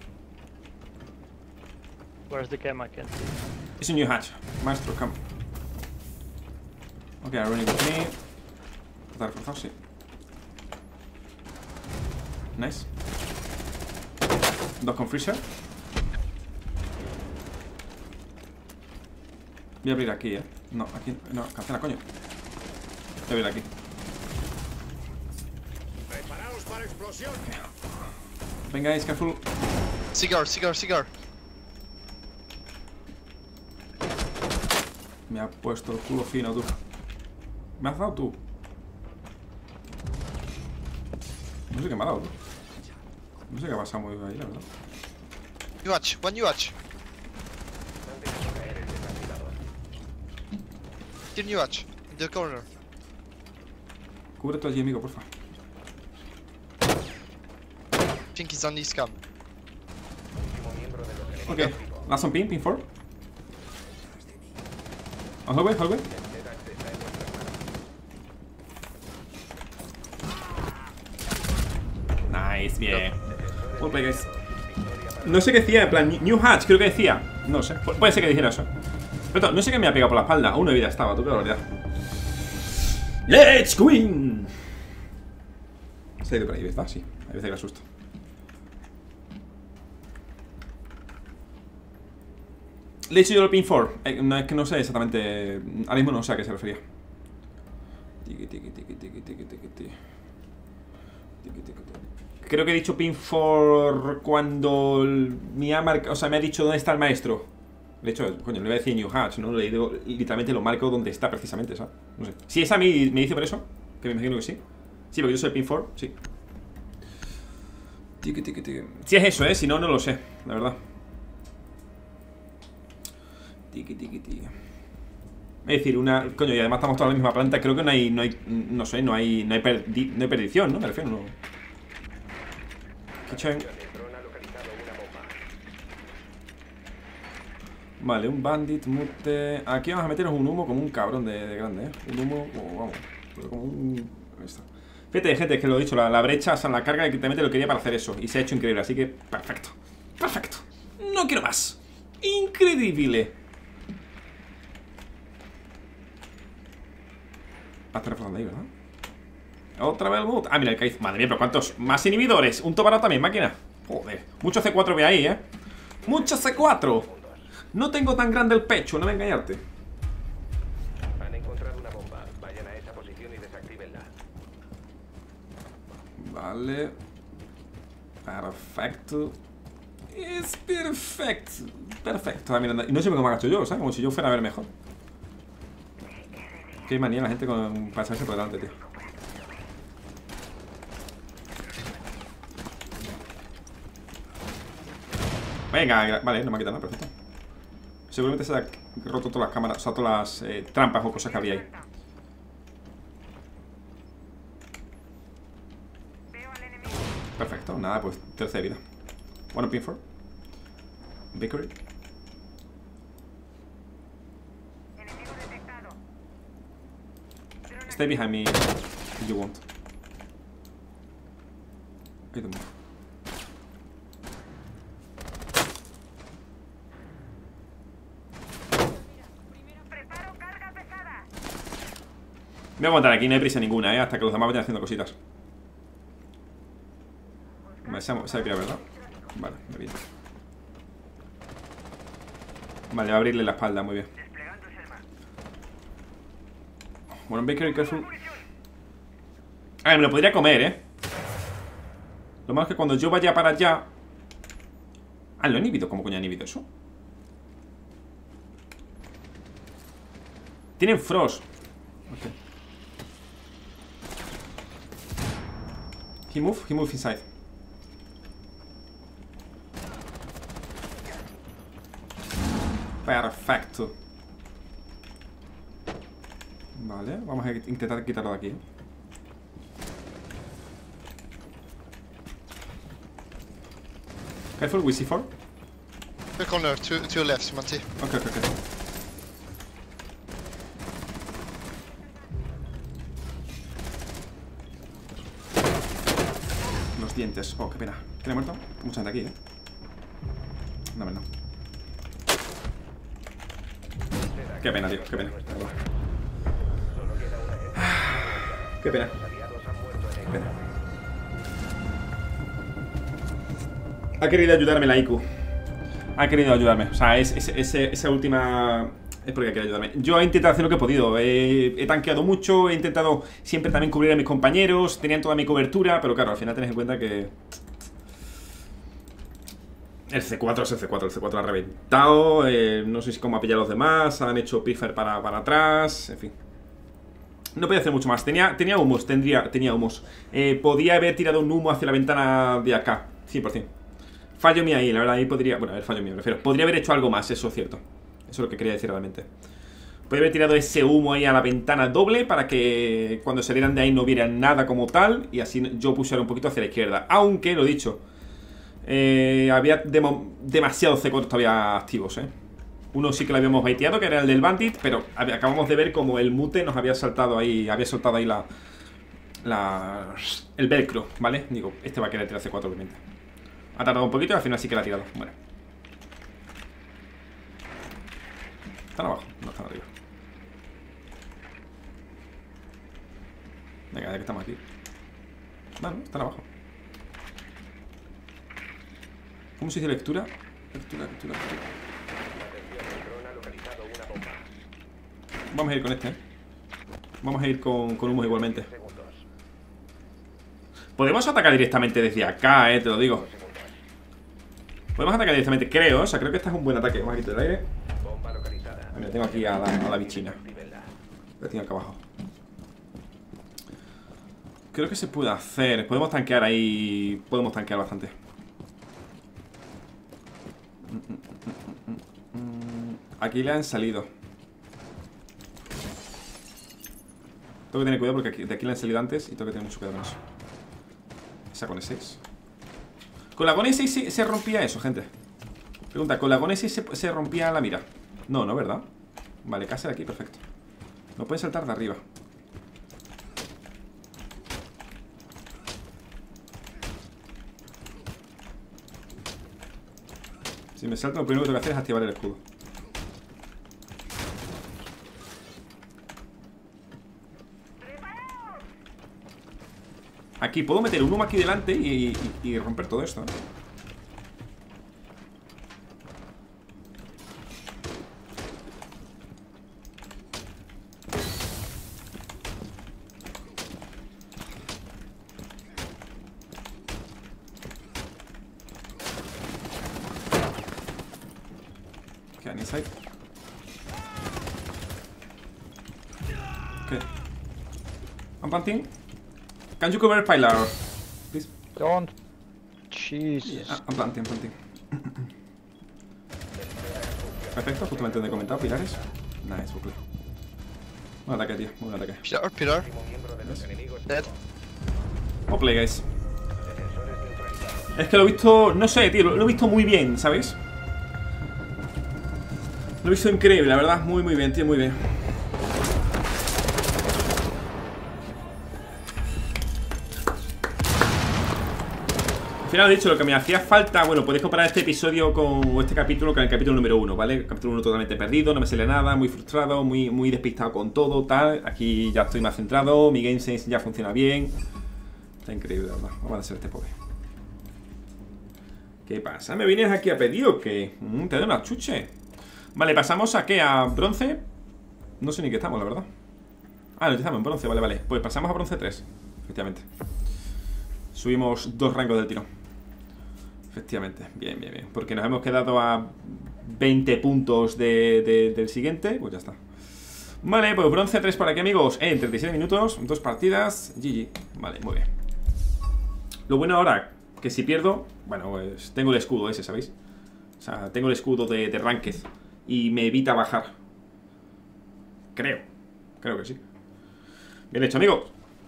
Where's the cam? I can't see. It's a new hatch. Maestro, come. Ok, running with me. Tratar de forzar, sí. Nice. Dos con freezer. Voy a abrir aquí, eh. No, aquí. No, cancela, coño. Voy a abrir aquí. Preparaos para explosión. Venga, es careful. Cigar, cigar, cigar. Me ha puesto el culo fino, tú. ¿Me has dado tú? No sé qué me ha dado, tú. No sé qué ha pasado muy ahí, la verdad. You watch, one you watch. Here you watch, in the corner. Cúbrete allí, amigo, porfa. I think he's on this cam. Ok, last on pin, pin four. On hallway, hallway. Nice, bien. Well play, guys. No sé qué decía, en plan, New Hatch, creo que decía. No sé, Pu puede ser que dijera eso. Pero no sé qué me ha pegado por la espalda. Una vida estaba, tú, qué barbaridad. ¡Let's win! Se ha ido por ahí, ¿verdad? Sí, hay veces que asusto. Le he hecho yo el pin four. Eh, no, es que no sé exactamente. Ahora mismo no sé a qué se refería. Tiki, tiki, tiki, tiki, tiki, tiki, tiki. Creo que he dicho pin four cuando me ha marcado. O sea, me ha dicho dónde está el maestro. De hecho, coño, no le voy a decir New Hatch, ¿no? Le digo literalmente lo marco donde está precisamente, ¿sabes? No sé. Si es a mí, me dice por eso, que me imagino que sí. Sí, porque yo soy el pin cuatro, sí. Tiki, tiki, tiki. Si es eso, ¿eh? Si no, no lo sé, la verdad. Tiki, tiki, tiki. Es decir, una... Coño, y además estamos todos en la misma planta. Creo que no hay... No hay... No sé, no hay... No hay, perdi, no hay perdición, ¿no? Me refiero, no... Kitchen. Vale, un bandit, mute... Aquí vamos a meternos un humo como un cabrón de, de grande, ¿eh? Un humo como... Vamos... Como un... Ahí está. Fíjate, gente, es que lo he dicho, la, la brecha, o sea, la carga que te mete lo quería para hacer eso. Y se ha hecho increíble, así que... Perfecto. Perfecto. No quiero más. Increíble. Va a estar reforzando ahí, ¿verdad? Otra vez el boot. Ah, mira el Kaiz. Madre mía, pero ¿cuántos más inhibidores? Un Tobarao también, máquina. Joder. Mucho C cuatro ve ahí, ¿eh? Mucho C cuatro. No tengo tan grande el pecho, no me engañarte. Han encontrado una bomba. Vayan a esa posición y desactívenla. Vale. Perfecto. Es perfecto. Perfecto. Ah, mira, y no sé cómo me agacho yo, ¿sabes? Como si yo fuera a ver mejor. Qué manía la gente con pasarse por delante, tío. Venga, vale, no me ha quitado nada, perfecto. Seguramente se ha roto todas las cámaras, o sea, todas las eh, trampas o cosas que había ahí. Perfecto, nada, pues tercera vida. Bueno, pin cuatro. Bakery. Stay behind me if you want. I don't know. Me voy a aguantar aquí, no hay prisa ninguna, ¿eh? Hasta que los demás vayan haciendo cositas. Vale, se ha, se ha pirado, ¿verdad? Vale, muy bien. Vale, va a abrirle la espalda, muy bien. Bueno, Bakery, careful. A ver, me lo podría comer, ¿eh? Lo malo es que cuando yo vaya para allá... Ah, lo he inhibido. ¿Cómo coño he inhibido eso? Tienen Frost. Ok. He move, he move inside. Perfecto. Vale, vamos a intentar quitarlo de aquí, ¿eh? Careful, we see four. The corner, to, to your left, Monty. Ok, ok, ok. Los dientes. Oh, qué pena. ¿Quién ha muerto? Mucha gente aquí, ¿eh? No, no. Qué pena, tío, qué pena. Qué pena. Qué pena. Ha querido ayudarme la I Q. Ha querido ayudarme. O sea, es, es, es, esa última... Es porque ha querido ayudarme. Yo he intentado hacer lo que he podido. He, he tanqueado mucho. He intentado siempre también cubrir a mis compañeros. Tenían toda mi cobertura. Pero claro, al final tenés en cuenta que... El C cuatro es el C cuatro. El C cuatro ha reventado. Eh, no sé si cómo ha pillado a los demás. Han hecho piffer para, para atrás. En fin. No podía hacer mucho más. Tenía, tenía humos. Tendría, tenía humos. Eh, podía haber tirado un humo hacia la ventana de acá. cien por cien. Fallo mío ahí, la verdad, ahí podría... Bueno, a ver, fallo mío, me refiero. Podría haber hecho algo más, eso es cierto. Eso es lo que quería decir realmente. Podría haber tirado ese humo ahí a la ventana doble para que cuando salieran de ahí no vieran nada como tal. Y así yo pusiera un poquito hacia la izquierda. Aunque, lo dicho, eh, había demo, demasiados C cuatro todavía activos, ¿eh? Uno sí que lo habíamos baiteado, que era el del Bandit. Pero acabamos de ver como el mute nos había saltado ahí. Había soltado ahí la... la el velcro, ¿vale? Digo, este va a querer tirar C cuatro obviamente. Ha tardado un poquito y al final sí que la ha tirado. Bueno. ¿Están abajo? No, están arriba. Venga, ya que estamos aquí. No, no, están abajo. ¿Cómo se dice lectura? Lectura, lectura, lectura. Vamos a ir con este, ¿eh? Vamos a ir con, con humos igualmente. Podemos atacar directamente desde acá, eh, te lo digo. Podemos atacar directamente, creo, o sea, creo que este es un buen ataque. Vamos a quitar el aire. Mira, tengo aquí a la, a la bichina. La tengo acá abajo. Creo que se puede hacer. Podemos tanquear ahí. Podemos tanquear bastante. Aquí le han salido. Tengo que tener cuidado porque aquí, de aquí le han salido antes. Y tengo que tener mucho cuidado con eso. Esa con E seis. Con la con E seis se, se rompía eso, gente. Pregunta, ¿con la con E seis se, se rompía la mira? No, no, ¿verdad? Vale, casa de aquí, perfecto. No pueden saltar de arriba. Si me salto, lo primero que tengo que hacer es activar el escudo. Aquí puedo meter un humo aquí delante y, y, y romper todo esto, ¿eh? Quedan inside. Okay. I'm planting. Can you cover pilar, please? Don't. Jesus. Ah, I'm planting, I'm planting. Perfecto, justamente donde he comentado, pilares. Nice, bucle. Buen ataque, tío, buen ataque. Pilar, Pilar. Dead. Oh, play, guys. Es que lo he visto, no sé, tío, lo, lo he visto muy bien, ¿sabes? Lo he visto increíble, la verdad, muy muy bien, tío, muy bien. Al final he dicho lo que me hacía falta. Bueno, podéis comparar este episodio con este capítulo con el capítulo número uno, ¿vale? El capítulo uno totalmente perdido, no me sale nada, muy frustrado, muy, muy despistado con todo, tal. Aquí ya estoy más centrado, mi GameSense ya funciona bien. Está increíble, ¿verdad? Vamos a hacer este pobre. ¿Qué pasa? ¿Me vienes aquí a pedir o qué? Mm, te doy una chuche. Vale, pasamos a qué, a bronce. No sé ni qué estamos, la verdad. Ah, no, estamos en bronce, vale, vale. Pues pasamos a bronce tres, efectivamente. Subimos dos rangos del tirón. Efectivamente, bien, bien, bien. Porque nos hemos quedado a veinte puntos de, de, del siguiente. Pues ya está. Vale, pues bronce tres por aquí, amigos. En treinta y siete minutos, dos partidas. G G. Vale, muy bien. Lo bueno ahora, que si pierdo, bueno, pues tengo el escudo ese, ¿sabéis? O sea, tengo el escudo de, de Ranked y me evita bajar. Creo, creo que sí. Bien hecho, amigos.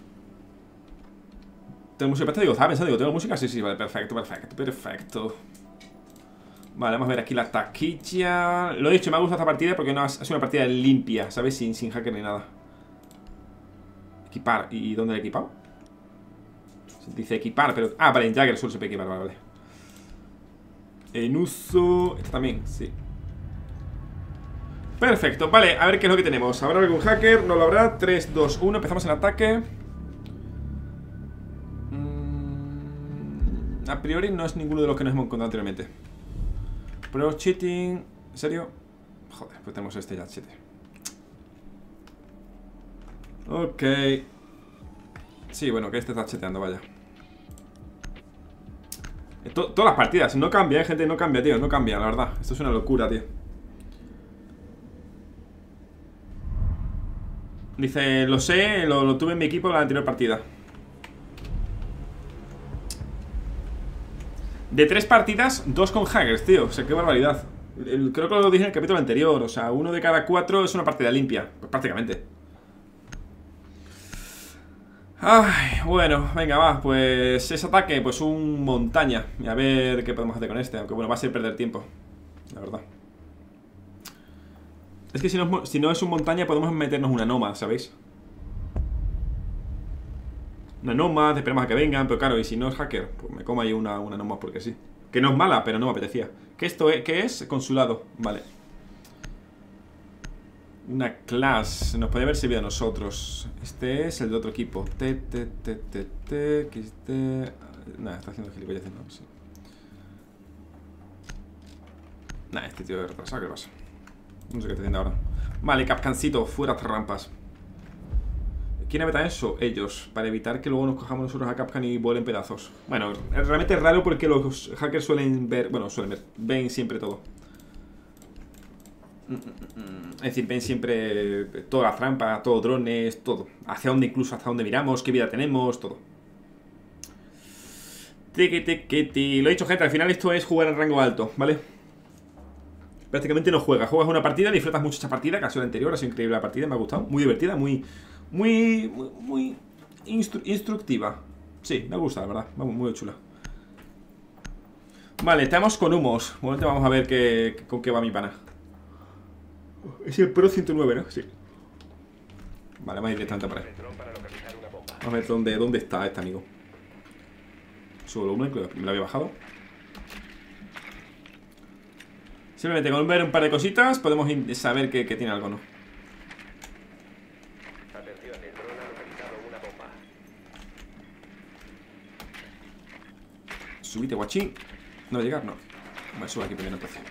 ¿Tengo música? Digo, estaba pensando, digo, ¿tengo música? Sí, sí, vale, perfecto, perfecto, perfecto. Vale, vamos a ver aquí la taquilla. Lo he dicho, me ha gustado esta partida porque no ha sido una partida limpia, ¿sabes? Sin, sin hacker ni nada. Equipar, ¿y dónde lo he equipado? Dice equipar, pero... Ah, vale, en Jagger solo se puede equipar, vale, vale. En uso... Esta también, sí. Perfecto, vale, a ver qué es lo que tenemos. ¿Habrá algún hacker? No lo habrá. tres, dos, uno, empezamos el ataque. mm, A priori no es ninguno de los que nos hemos encontrado anteriormente. Pro cheating... ¿En serio? Joder, pues tenemos este ya, cheater. Ok. Sí, bueno, que este está cheteando, vaya. To Todas las partidas, no cambia, eh, gente, no cambia, tío, no cambia, la verdad. Esto es una locura, tío. Dice, lo sé, lo, lo tuve en mi equipo en la anterior partida. De tres partidas, dos con hackers, tío. O sea, qué barbaridad. El, creo que lo dije en el capítulo anterior. O sea, uno de cada cuatro es una partida limpia. Pues prácticamente. Ay, bueno, venga, va. Pues ese ataque, pues un montaña. Y a ver qué podemos hacer con este. Aunque bueno, va a ser perder tiempo, la verdad. Es que si no, si no es un montaña podemos meternos una nómada, ¿sabéis? Una nómada, esperamos a que vengan. Pero claro, y si no es hacker, pues me como ahí una, una nómada porque sí. Que no es mala, pero no me apetecía. ¿Qué esto es? ¿Qué es? Consulado, vale. Una clase, nos puede haber servido a nosotros. Este es el de otro equipo. T, T, T, T, T, X, T. Nada, está haciendo gilipollas, no, sí. Nah, este tío de retrasado, ¿qué pasa? No sé qué está haciendo ahora. Vale, Capcancito, fuera trampas. ¿Quién meta eso? Ellos, para evitar que luego nos cojamos nosotros a Capcan y vuelen pedazos. Bueno, realmente es raro porque los hackers suelen ver... Bueno, suelen ver, ven siempre todo. Es decir, ven siempre toda la trampa, todo drones, todo. Hacia dónde, incluso hacia dónde miramos, qué vida tenemos, todo. Tiki, tiki, tiki. Lo he dicho, gente, al final esto es jugar en rango alto, ¿vale? Prácticamente no juegas. Juegas una partida, disfrutas mucho esta partida, que ha sido la anterior, ha sido increíble la partida, me ha gustado. Muy divertida, muy, muy, muy, muy instru instructiva. Sí, me gusta, la verdad, vamos, muy chula. Vale, estamos con humos. Bueno, vamos a ver qué, con qué va mi pana. Es el Pro ciento nueve, ¿no? Sí. Vale, vamos a ir directamente para ahí. Vamos a ver dónde, dónde está este amigo. Su volumen, que me lo había bajado. Simplemente con ver un par de cositas podemos saber que, que tiene algo, ¿no? Atención, el dron ha localizado una bomba. Subite, guachín. No va a llegar, no. Vale, sube aquí primero entonces.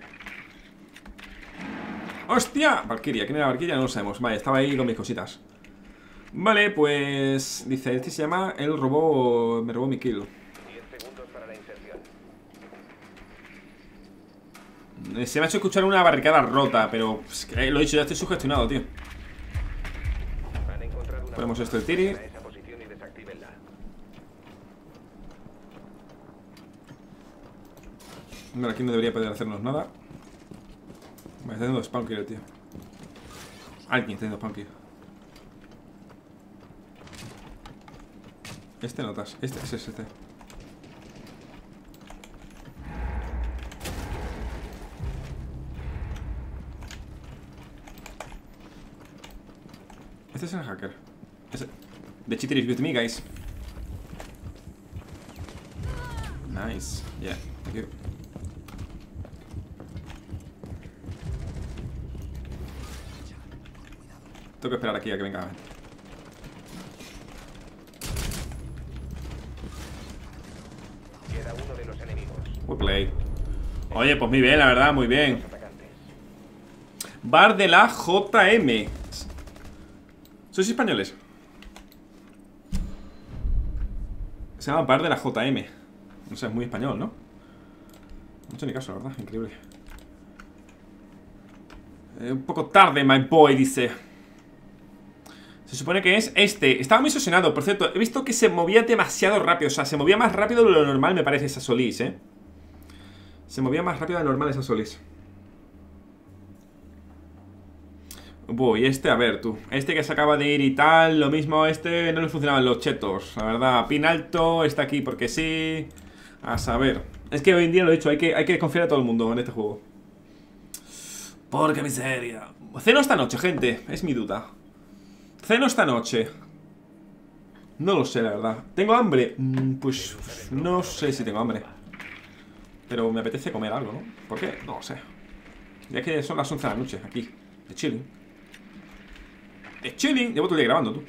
¡Hostia! Valkyria, ¿quién era Valkyria? No lo sabemos. Vale, estaba ahí con mis cositas. Vale, pues... Dice, este se llama... Él robó... Me robó mi kill. diez segundos para la inserción. Se me ha hecho escuchar una barricada rota, pero... Pues, que lo he dicho, ya estoy sugestionado, tío. Han encontrado una Ponemos bomba. esto del tiri. Vayan a esa posición y desactívenla. Vale, aquí no debería poder hacernos nada. Me está haciendo spawn kill, tío. Alguien está haciendo spawn kill. Este notas, este es este. Este es el hacker. Ese. The cheater is with me, guys. Nice. Yeah, thank you. Tengo que esperar aquí a que venga. Queda uno de los enemigos. Good play. Oye, pues muy bien, la verdad, muy bien. Los atacantes. Bar de la J M. ¿Sois españoles? Se llama Bar de la J M. No sé, es muy español, ¿no? No he hecho ni caso, la verdad, increíble. eh, Un poco tarde, my boy, dice. Se supone que es este. Estaba muy obsesionado, por cierto. He visto que se movía demasiado rápido. O sea, se movía más rápido de lo normal, me parece, esa Solís, ¿eh? Se movía más rápido de lo normal esa Solís. Uy, este, a ver, tú. Este que se acaba de ir y tal. Lo mismo, este no le funcionaban los chetos. La verdad, pin alto, está aquí porque sí. A saber. Es que hoy en día lo he dicho, hay que, hay que confiar a todo el mundo en este juego. Porque miseria. Ceno esta noche, gente. Es mi duda. Ceno esta noche. No lo sé, la verdad. ¿Tengo hambre? Mm, pues no sé si tengo hambre. Pero me apetece comer algo, ¿no? ¿Por qué? No lo sé. Ya que son las once de la noche, aquí. De chilling. De chilling. Llevo todo el día grabando, tú.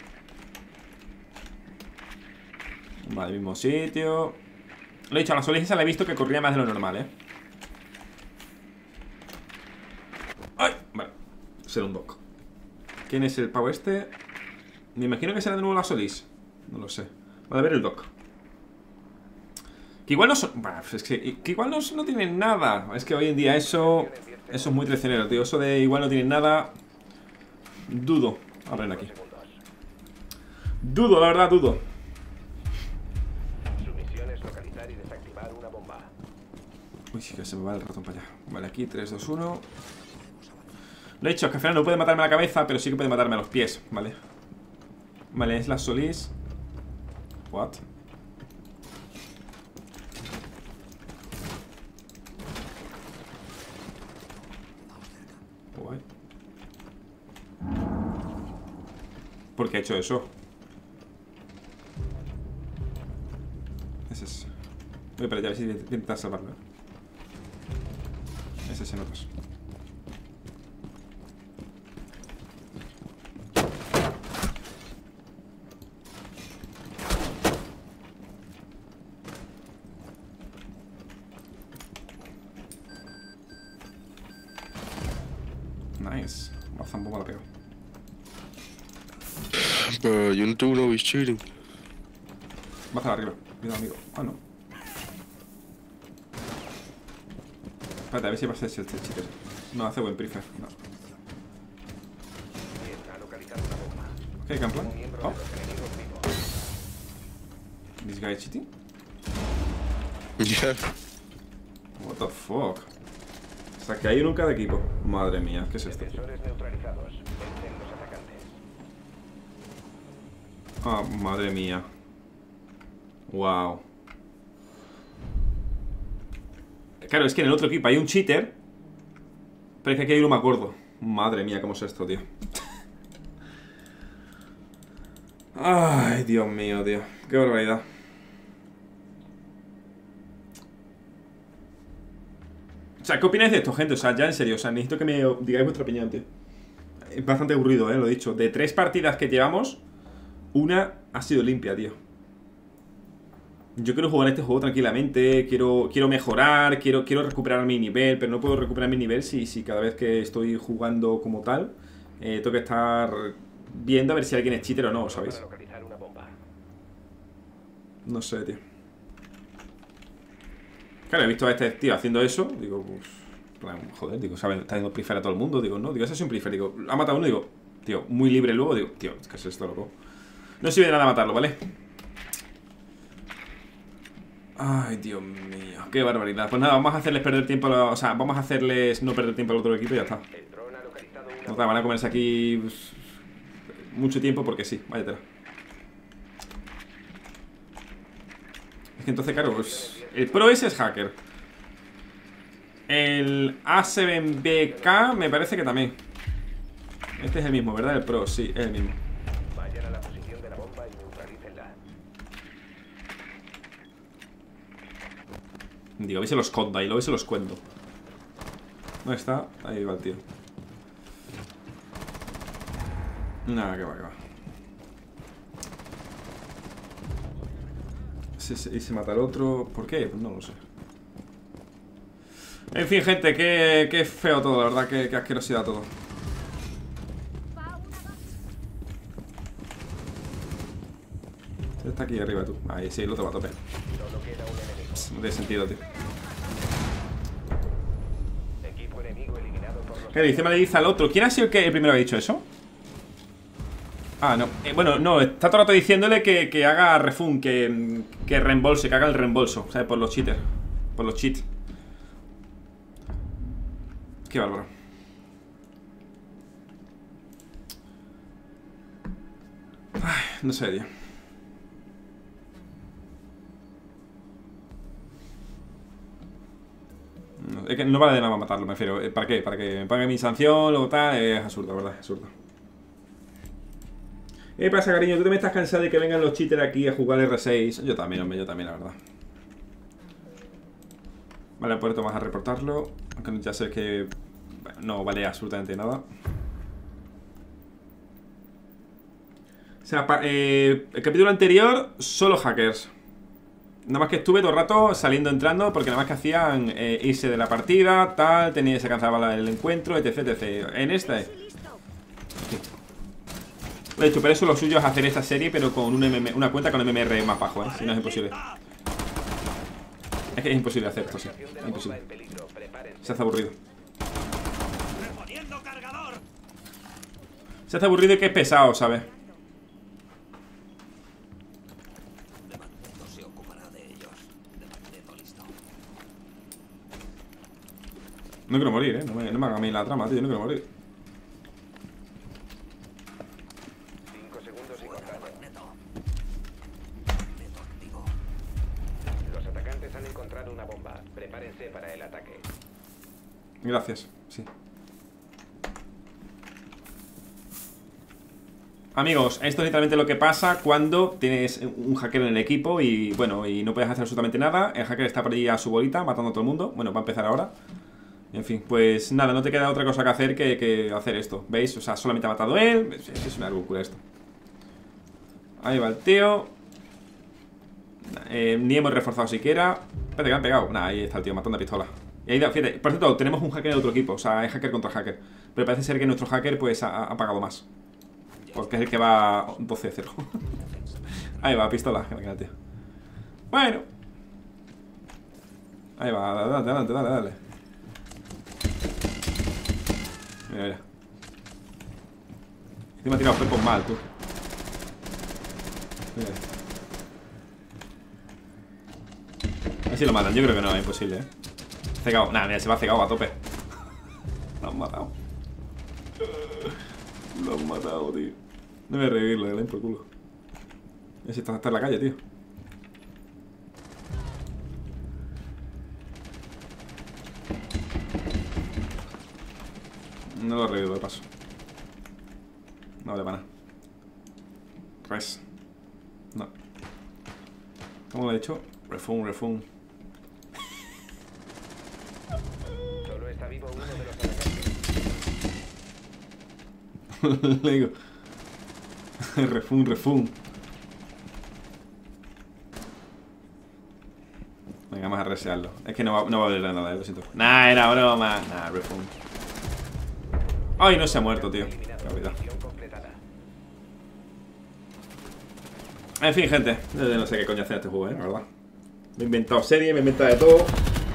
Vale, mismo sitio. Lo he dicho, a la Solís esa la he visto que corría más de lo normal, ¿eh? ¡Ay! Vale. Será un doc. ¿Quién es el pavo este? Me imagino que será de nuevo la Solís. No lo sé. Vale, a ver el doc. Que igual no son... Bueno, es que, que igual no, no tienen nada. Es que hoy en día eso... Eso es muy traicionero, tío. Eso de igual no tienen nada... Dudo. A ver aquí. Dudo, la verdad, dudo. Su misión es localizar y desactivar una bomba. Uy, que se me va el ratón para allá. Vale, aquí, tres, dos, uno. Lo he dicho, es que al final no puede matarme a la cabeza, pero sí que puede matarme a los pies, ¿vale? Vale, es la Solís. What? Guay. ¿Por qué ha hecho eso? Ese es... Voy para allá, a ver si intentas salvarlo, ¿eh? Ese se notas. Nice. Va zambomba la pego. Uh, you don't know he's cheating. Va hacia arriba. Cuidado, amigo. Ah, no. Espérate, a ver si va a ser este cheater. No hace buen prefer. No. Ha localizado una bomba. ¿Qué campo? Un miembro Oh, de los enemigos vivo. this guy cheating? Yeah. What the fuck? O sea, que hay uno en cada equipo. Madre mía, ¿qué es esto, tío? Defensores neutralizados. Vencen los atacantes. Ah, madre mía. Wow. Claro, es que en el otro equipo hay un cheater. Pero es que aquí hay uno más gordo. Madre mía, ¿cómo es esto, tío? Ay, Dios mío, tío. Qué barbaridad. O sea, ¿qué opináis de esto, gente? O sea, ya en serio, o sea, necesito que me digáis vuestra opinión, tío. Es bastante aburrido, eh, lo he dicho. De tres partidas que llevamos, una ha sido limpia, tío. Yo quiero jugar este juego tranquilamente, quiero, quiero mejorar, quiero, quiero recuperar mi nivel, pero no puedo recuperar mi nivel si, si cada vez que estoy jugando como tal, eh, tengo que estar viendo a ver si alguien es cheater o no, ¿sabéis? Para localizar una bomba. No sé, tío. Claro, he visto a este tío haciendo eso, digo, pues, plan, joder, digo, ¿saben? Está haciendo prefer a todo el mundo, digo, no, digo, ese es un prefer, digo, ha matado a uno, digo, tío, muy libre luego, digo, tío, ¿qué es esto, loco? No sirve de nada matarlo, ¿vale? Ay, Dios mío, qué barbaridad. Pues nada, vamos a hacerles perder tiempo, a, o sea, vamos a hacerles no perder tiempo al otro equipo y ya está. El dron ha localizado una Total, van a comerse aquí pues, mucho tiempo porque sí, váyatela. Es que entonces, claro, pues el Pro S es hacker. El A siete B K me parece que también. Este es el mismo, ¿verdad? El Pro, sí, es el mismo. Vayan a la posición de la bomba y neutralícenla. Digo, a ver si los conta y luego se los cuento. ¿Dónde está? Ahí va el tío. Nada, que va, que va. Sí, sí, y se mata el otro. ¿Por qué? Pues no lo sé. En fin, gente, qué, qué feo todo, la verdad, qué, qué asquerosidad todo. Está aquí arriba tú. Ahí sí, el otro va a tope. Solo queda un enemigo. No tiene sentido, tío. Equipo enemigo eliminado por los... ¿Qué dice? Me le dice al otro. ¿Quién ha sido el que el primero ha dicho eso? Ah, no. Eh, bueno, no, está todo el rato diciéndole que, que haga refund, que, que reembolse, que haga el reembolso, ¿sabes? Por los cheaters. Por los cheats. Qué bárbaro. Ay, no sé, tío. No, es que no vale de nada matarlo, me refiero. ¿Para qué? Para que me pague mi sanción o tal. Es absurdo, ¿verdad? Es absurdo. ¿Qué pasa, cariño? ¿Tú también estás cansado de que vengan los cheaters aquí a jugar R seis? Yo también, hombre, yo también, la verdad. Vale, pues vamos a reportarlo. Aunque ya sé que bueno, no vale absolutamente nada. O sea, pa, eh, el capítulo anterior, solo hackers. Nada más que estuve todo el rato saliendo, entrando, porque nada más que hacían eh, irse de la partida, tal, tenía, se cansaba el encuentro, etc, etcétera. En esta es... Sí. De hecho, pero eso lo suyo es hacer esta serie, pero con un M M, una cuenta con M M R más bajo, ¿eh? Si no es imposible. Es que es imposible hacer esto, sí. Es imposible. Se hace aburrido. Se hace aburrido y que es pesado, ¿sabes? No quiero morir, ¿eh? No me, no me haga a mí la trama, tío. No quiero morir. cinco segundos y contando. Los atacantes han encontrado una bomba. Prepárense para el ataque. Gracias, sí. Amigos, esto es literalmente lo que pasa cuando tienes un hacker en el equipo y, bueno, y no puedes hacer absolutamente nada. El hacker está por allí a su bolita, matando a todo el mundo. Bueno, va a empezar ahora. En fin, pues nada, no te queda otra cosa que hacer que, que hacer esto. ¿Veis? O sea, solamente ha matado él. Es, es una locura esto. Ahí va el tío. Eh, ni hemos reforzado siquiera. Espérate, que me han pegado. Nah, ahí está el tío matando a pistola. Y ahí, fíjate, por cierto, tenemos un hacker en otro equipo. O sea, hay hacker contra hacker. Pero parece ser que nuestro hacker pues ha, ha pagado más. Porque es el que va doce cero. Ahí va, pistola. Tío. Bueno. Ahí va, dale, dale, dale, dale. Mira, mira. Encima ha tirado pepos mal, tú. Mira. A ver si lo matan. Yo creo que no, es imposible, eh. Cegado. Nada, mira, se va cegado a tope. Lo han matado. Lo han matado, tío. No voy a revivirlo, le den por culo. A ver si está, está en la calle, tío. No lo revivo de paso. No vale para nada. Res. No. ¿Cómo lo he hecho? Refund, refund. Solo está vivo uno de los atacantes. Le digo. Refund, refund. Venga, vamos a researlo. Es que no va, no va a valer nada, eh, lo siento. Nah, era broma. Nah, refund. Ay, no se ha muerto, tío. En fin, gente. Yo no sé qué coño hacer este juego, eh, la verdad. Me he inventado serie, me he inventado de todo.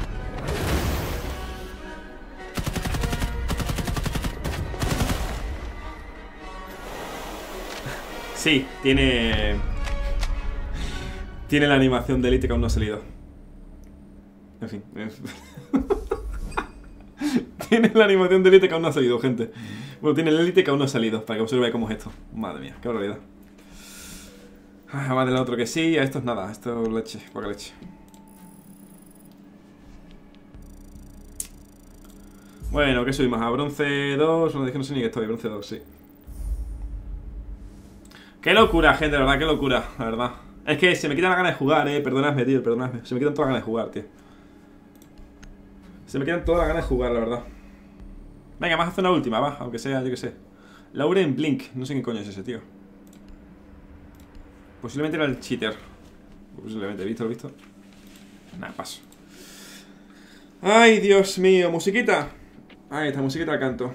Sí, tiene... Tiene la animación de Elite que aún no ha salido. En fin. Tiene la animación de Elite que aún no ha salido, gente. Bueno, tiene el Elite que aún no ha salido. Para que vosotros veáis cómo es esto. Madre mía, qué barbaridad. Ah, más del otro que sí. A esto es nada. Esto es leche, poca leche. Bueno, ¿qué subimos? A bronce dos. No, es que no sé ni qué estoy. Bronce dos, sí. Qué locura, gente, de verdad, qué locura, la verdad. Es que se me quitan las ganas de jugar, eh. Perdonadme, tío, perdonadme. Se me quitan todas las ganas de jugar, tío. Se me quedan todas las ganas de jugar, la verdad. Venga, vamos a hacer una última, va. Aunque sea, yo que sé. Lauren Blink. No sé qué coño es ese, tío. Posiblemente era el cheater. Posiblemente, ¿visto? ¿Lo visto? Nada, paso. Ay, Dios mío. Musiquita. Ahí está, musiquita al canto.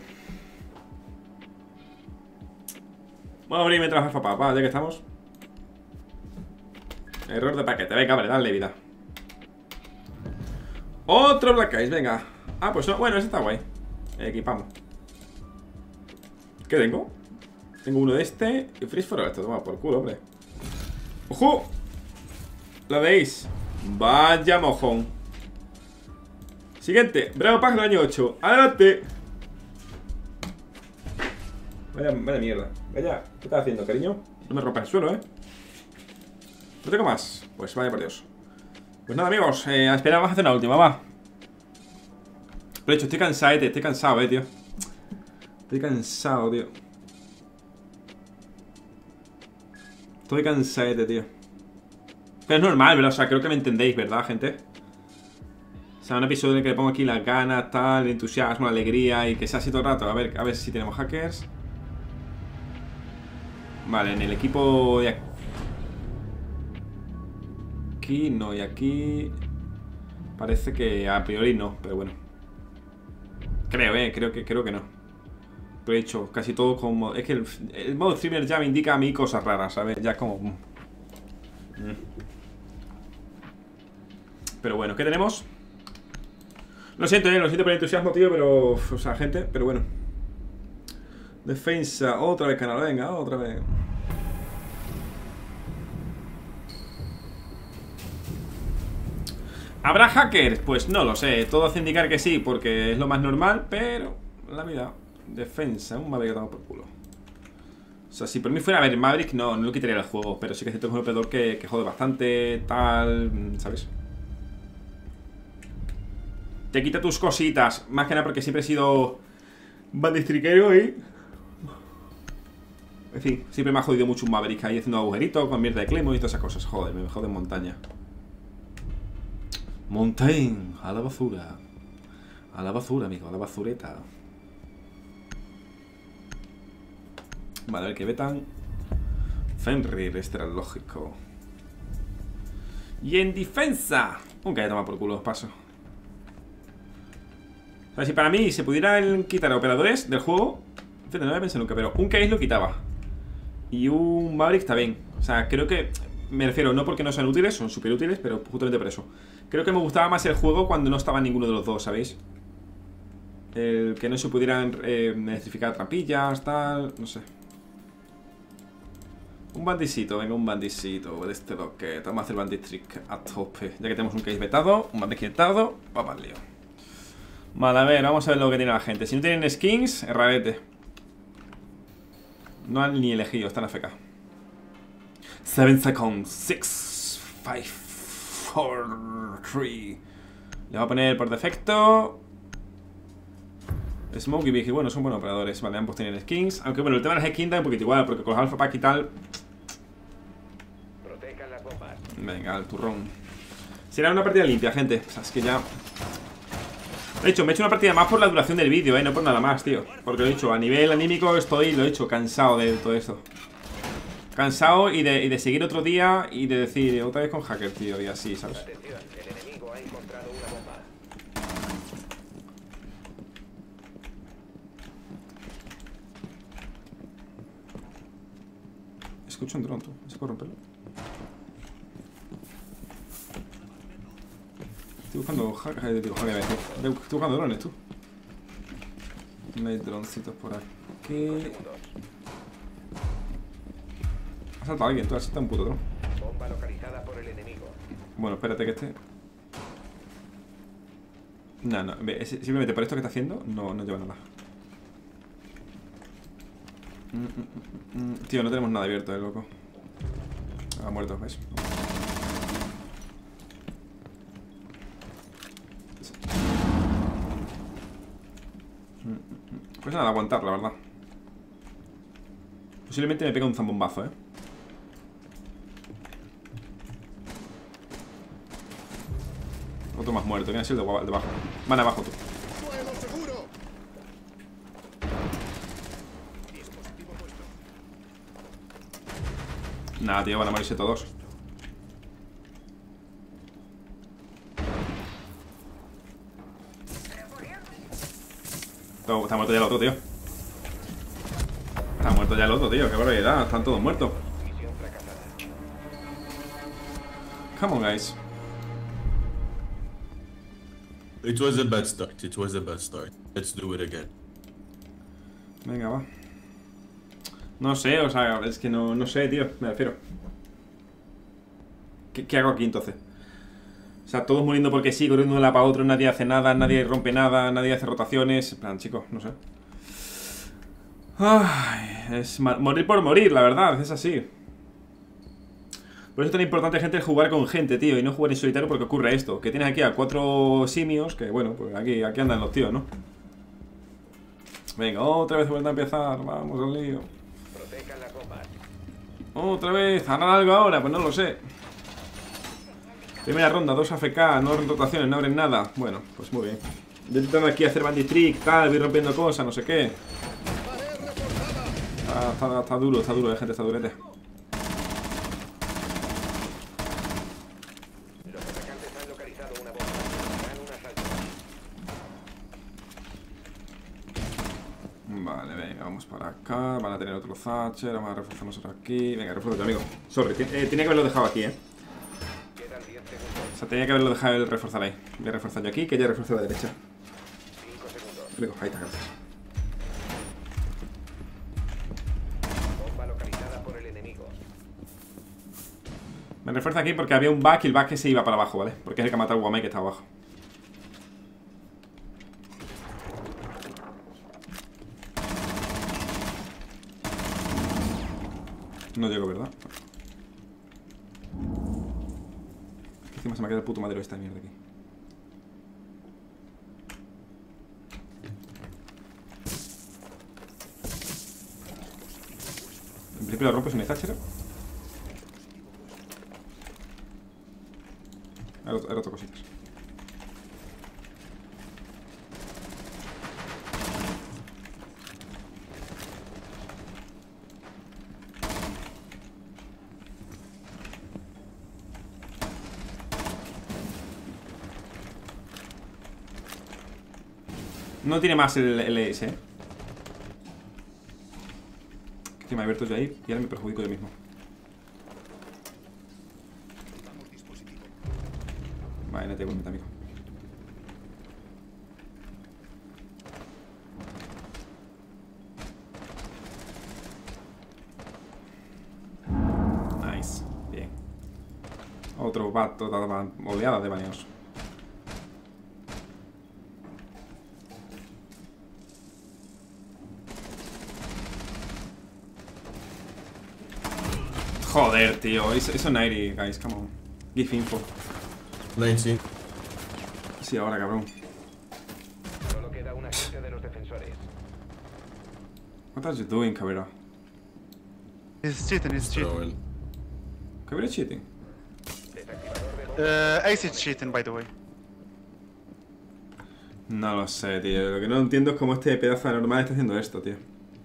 Vamos a abrir mientras alfa papá, ya que estamos. Error de paquete. Venga, vale, dale vida. Otro Black Eyes, venga. Ah, pues no, bueno, ese está guay. Equipamos. ¿Qué tengo? Tengo uno de este y Freeze for all. Esto toma por culo, hombre. ¡Ojo! ¿Lo veis? Vaya mojón. Siguiente, Bravo Pack del año ocho. ¡Adelante! Vaya, vaya mierda. Vaya, ¿qué estás haciendo, cariño? No me rompas el suelo, ¿eh? No tengo más. Pues vaya por Dios. Pues nada, amigos, eh, a esperar, vamos a hacer una última, va. Pero de hecho, estoy cansado, eh, estoy cansado, eh, tío. Estoy cansado, tío. Estoy cansado, tío. Pero es normal, ¿verdad? O sea, creo que me entendéis, ¿verdad, gente? O sea, un episodio en el que le pongo aquí las ganas, tal, el entusiasmo, la alegría y que sea así todo el rato. A ver, a ver si tenemos hackers. Vale, en el equipo de aquí no, y aquí parece que a priori no, pero bueno. Creo, eh, creo que, creo que no. Pero he hecho casi todo como... Es que el, el modo streamer ya me indica a mí cosas raras, ¿sabes? Ya como... Mm. Pero bueno, ¿qué tenemos? Lo siento, eh, lo siento por el entusiasmo, tío, pero... O sea, gente, pero bueno. Defensa, otra vez canal, venga, otra vez. ¿Habrá hackers? Pues no lo sé, todo hace indicar que sí, porque es lo más normal, pero... La vida... Defensa, un Maverick que toma por culo. O sea, si por mí fuera a ver Maverick, no, no lo quitaría del juego. Pero sí que es cierto que es un operador que, que jode bastante, tal, ¿sabes? Te quita tus cositas. Más que nada porque siempre he sido bandistriquero y... En fin, siempre me ha jodido mucho un Maverick ahí haciendo agujeritos con mierda de Claymore y todas esas cosas. Joder, me jode en montaña. Montaigne, a la basura. A la basura, amigo, a la basureta. Vale, a ver que vetan. Fenrir, este era el lógico. Y en defensa. Un que haya tomado por culo, paso. O sea, si para mí se pudieran quitar operadores del juego, en fin, no lo había pensado nunca, pero un Case lo quitaba. Y un Maverick está bien. O sea, creo que... Me refiero, no porque no sean útiles, son súper útiles, pero justamente por eso. Creo que me gustaba más el juego cuando no estaba ninguno de los dos, ¿sabéis? El que no se pudieran eh, electrificar trampillas, tal, no sé. Un bandicito, venga, un bandicito de este loque. Vamos a hacer bandit trick a tope. Ya que tenemos un case vetado, un bandit quitado, vamos al lío. Vale, a ver, vamos a ver lo que tiene la gente. Si no tienen skins, es rarete. No han ni elegido, están A F K. seven seconds, six, five, four, three. Le voy a poner por defecto Smoke y Biggie, bueno, son buenos operadores. Vale, ambos tienen skins. Aunque bueno, el tema de las skins da un poquito igual, porque con los alfa pack y tal. Protejan las bombas. Venga, el turrón. Será una partida limpia, gente. O sea, es que ya. De hecho, me he hecho una partida más por la duración del vídeo, eh, no por nada más, tío. Porque lo he dicho, a nivel anímico estoy, lo he hecho, cansado de todo esto. Cansado y de, y de seguir otro día y de decir otra vez con hacker, tío, y así, ¿sabes? Atención, el enemigo ha encontrado una bomba. Escucho un dron, tú. ¿Se puede romperlo? Estoy buscando hacker, digo, hacker, estoy buscando drones, tú. No hay droncitos por aquí. Ha saltado alguien, tú has saltado un puto dron. Bomba localizada por el enemigo. Bueno, espérate que este. No, no, ve, simplemente por esto que está haciendo, no, no lleva nada. Mm, mm, mm, mm. Tío, no tenemos nada abierto, eh, loco. Ha muerto, ¿ves? Pues nada, aguantar, la verdad. Posiblemente me pega un zambombazo, eh. Otro más muerto, viene a ser el de abajo. Van abajo, tú. Nada, tío, van a morirse todos. Está muerto ya el otro, tío. Está muerto ya el otro, tío. Qué barbaridad. Están todos muertos. Come on, guys. It was a bad start. It was a bad start. Let's do it again. Venga, va. No sé, o sea, es que no, no sé, tío. Me refiero. ¿Qué, ¿Qué hago aquí entonces? O sea, todos muriendo porque sí, corriendo de un lado para otro, nadie hace nada, nadie rompe nada, nadie hace rotaciones. En plan, chicos, no sé. Ay, es morir por morir, la verdad, es así. Por eso es tan importante, gente, jugar con gente, tío, y no jugar en solitario porque ocurre esto. Que tienes aquí a cuatro simios, que bueno, pues aquí, aquí andan los tíos, ¿no? Venga, otra vez vuelta a empezar, vamos al lío. Protejan las bombas. Otra vez, ¿harán algo ahora? Pues no lo sé. Primera ronda, dos A F K, no abren rotaciones, no abren nada. Bueno, pues muy bien. Yo intentando aquí hacer bandit trick, tal, voy rompiendo cosas, no sé qué. Ah, está, está duro, está duro, eh, gente, está durete. Los atacantes han localizado una bomba. Harán un asalto. Vale, venga, vamos para acá. Van a tener otro Thatcher, vamos a reforzarnos por aquí. Venga, refuérzate, amigo. Sorry, eh, tenía que haberlo dejado aquí, eh. O sea, tenía que haberlo dejado el reforzar ahí. Voy a reforzar yo aquí, que ya refuerzo a la derecha. cinco segundos. Luego, ahí está, gracias. Bomba localizada por el enemigo. Me refuerza aquí porque había un back y el back que se iba para abajo, ¿vale? Porque es el que ha matado al Guamay que está abajo. No llego, ¿verdad? Encima se me ha quedado el puto madero esta mierda aquí. En principio lo rompes en el Thatcher. He roto, he roto cositas. No tiene más el L S, eh. Que me he abierto yo ahí y ahora me perjudico yo mismo. Vale, no te cuenta, amigo. Otro vato, oleada de baneos. Joder, tío. Eso es noventa, guys. Come on. Give info. nineteen. Sí, ahora, cabrón. Solo queda un agente de los defensores. What are you doing, Cabrera? He's cheating, he's cheating. Throwing. Cabrera cheating. Uh, Ace is cheating, by the way. No lo sé, tío. Lo que no entiendo es cómo este pedazo de normal está haciendo esto, tío.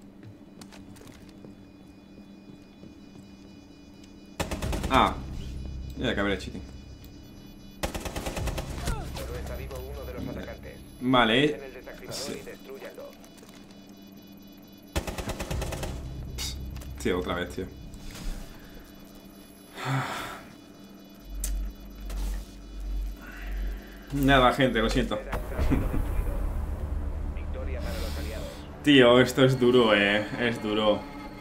Ah. Ya, Cabrera cheating. Solo está vivo uno de los atacantes. Vale. En el desactivador Sí. y destrúyanlo. Tío, otra vez, tío. Nada, gente, lo siento. Victoria para los aliados. Tío, esto es duro, eh. Es duro.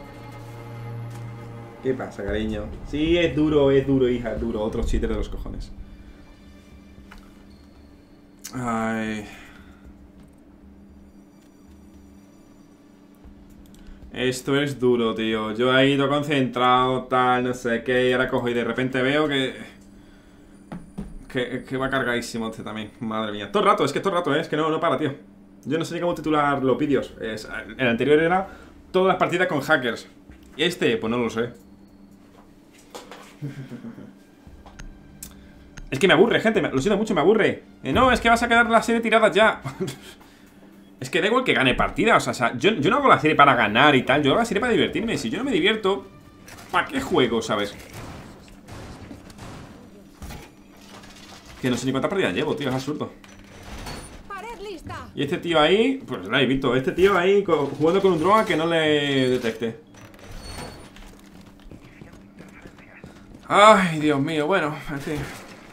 ¿Qué pasa, cariño? Sí, es duro, es duro, hija, es duro. Otro cheater de los cojones. Ay. Esto es duro, tío. Yo he ido concentrado, tal, no sé qué. Y ahora cojo y de repente veo que... Que, que va cargadísimo este también. Madre mía. Todo el rato, es que todo el rato, ¿eh? Es que no, no para, tío. Yo no sé ni cómo titular los vídeos. Es, el anterior era todas las partidas con hackers. Y este, pues no lo sé. Es que me aburre, gente. Lo siento mucho, me aburre. Eh, no, es que vas a quedar la serie tirada ya. Es que da igual que gane partidas. O sea, yo, yo no hago la serie para ganar y tal. Yo hago la serie para divertirme. Si yo no me divierto, ¿para qué juego, sabes? Que no sé ni cuántas partidas llevo, tío. Es absurdo. Pared lista. Y este tío ahí, pues lo habéis visto. Este tío ahí co- jugando con un dron que no le detecte. Ay, Dios mío. Bueno, en fin.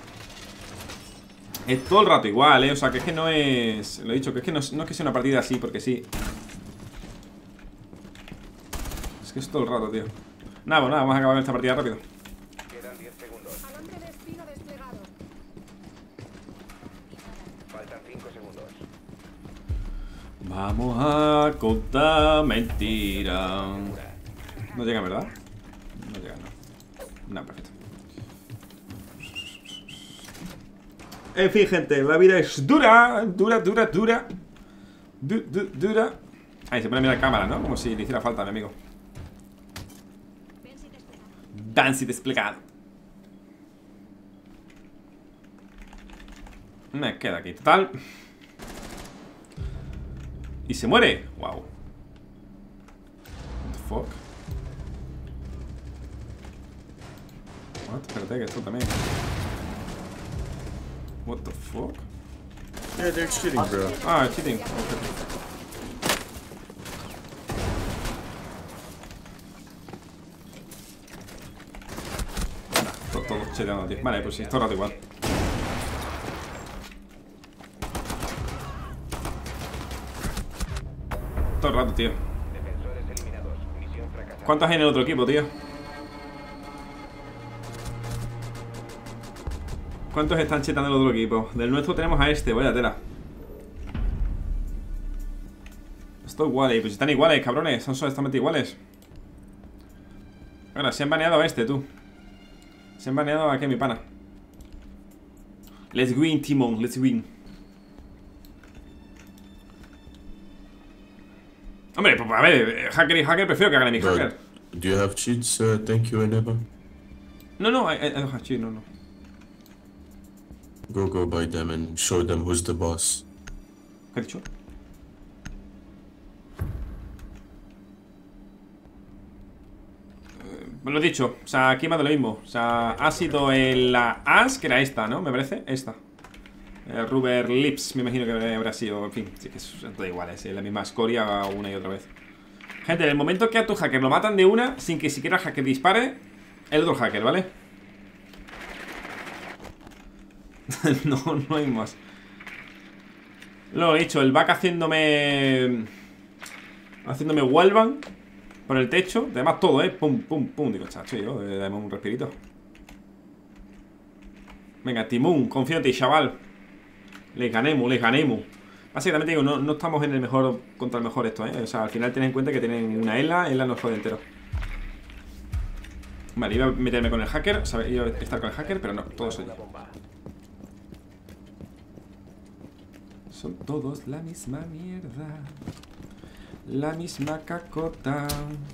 Es todo el rato igual, eh. O sea, que es que no es... Lo he dicho, que es que no, no es que sea una partida así, porque sí. Es que es todo el rato, tío. Nada, pues nada, vamos a acabar esta partida rápido. Quedan diez segundos. Alambre de espino desplegado. Faltan cinco segundos. Vamos a contar mentira. No llegan, ¿verdad? No llegan, no. No, perfecto. En fin, gente, la vida es dura, dura, dura, dura. Du, du, dura. Ahí se pone a mirar la cámara, ¿no? Como si le hiciera falta a mi amigo. Dancy desplegado. Me queda aquí, total. Y se muere. Wow. What the fuck. What? Espérate, que esto también. What the fuck? Yeah, they're cheating, bro. Ah, cheating. Okay. Nah, todos cheateando, tío. Vale, pues sí, todo el rato igual. Todo el rato, tío. Defensores eliminados. Misión fracasada. ¿Cuántos hay en el otro equipo, tío? ¿Cuántos están chetando en el otro equipo? Del nuestro tenemos a este, vaya tela. Esto iguales, pues están iguales, cabrones. Son exactamente iguales. Ahora, se han baneado a este, tú. Se han baneado a aquí, mi pana. Let's win, Timon, let's win. Hombre, pues a ver, hacker y hacker, prefiero que hagan mi Bro, hacker. do you have cheats? Uh, thank you, Eneba. No, no, I, I don't have cheat, no, no. Go, go by them and show them who's the boss. ¿Qué he dicho? Eh, lo he dicho, o sea, aquí me ha dado lo mismo. O sea, ha sido el, la As, que era esta, ¿no? Me parece, esta. El Rubber Lips, me imagino que habrá sido, en fin, sí que es todo igual, es la misma escoria una y otra vez. Gente, en el momento que a tu hacker lo matan de una, sin que siquiera el hacker dispare, el otro hacker, ¿vale? No, no hay más. Lo he dicho, el back haciéndome... Haciéndome wallbang por el techo. Además todo, ¿eh? Pum, pum, pum. Digo, chacho, yo, dame un respirito. Venga, Timón, confío en ti, chaval. Le ganemos, le ganemos. Básicamente digo, no, no estamos en el mejor contra el mejor esto, ¿eh? O sea, al final tened en cuenta que tienen una Ela, Ela nos jode entero. Vale, iba a meterme con el hacker, o sea, iba a estar con el hacker, pero no, todos allí. Son todos la misma mierda. La misma cacota.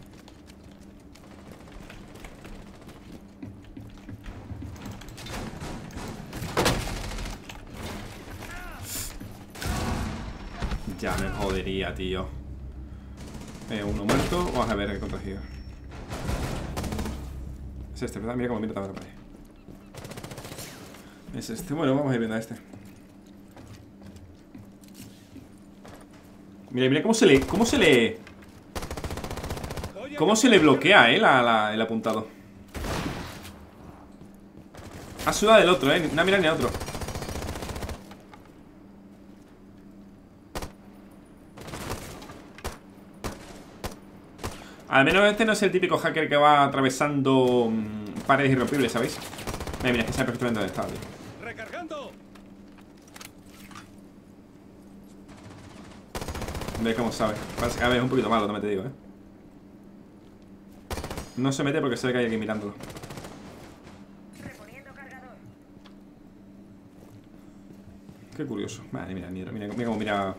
Ya me jodería, tío. Eh, uno muerto. Vamos a ver el contagiado. Es este, ¿verdad? Mira cómo mira toda la pared. Es este. Bueno, vamos a ir viendo a este. Mira, mira cómo se le... Cómo se le... Cómo se le bloquea, eh, la, la, el apuntado. Ha sudado del otro, eh. No mira ni a otro. Al menos este no es el típico hacker que va atravesando mmm, paredes irrompibles, ¿sabéis? Mira, mira, es que sabe perfectamente dónde está, tío. ¡Recargando! Ve cómo sabe. A ver, es un poquito malo, también te digo, ¿eh? No se mete porque se ve que hay alguien mirándolo. Qué curioso. Vale, mira, mira, mira, mira cómo mira.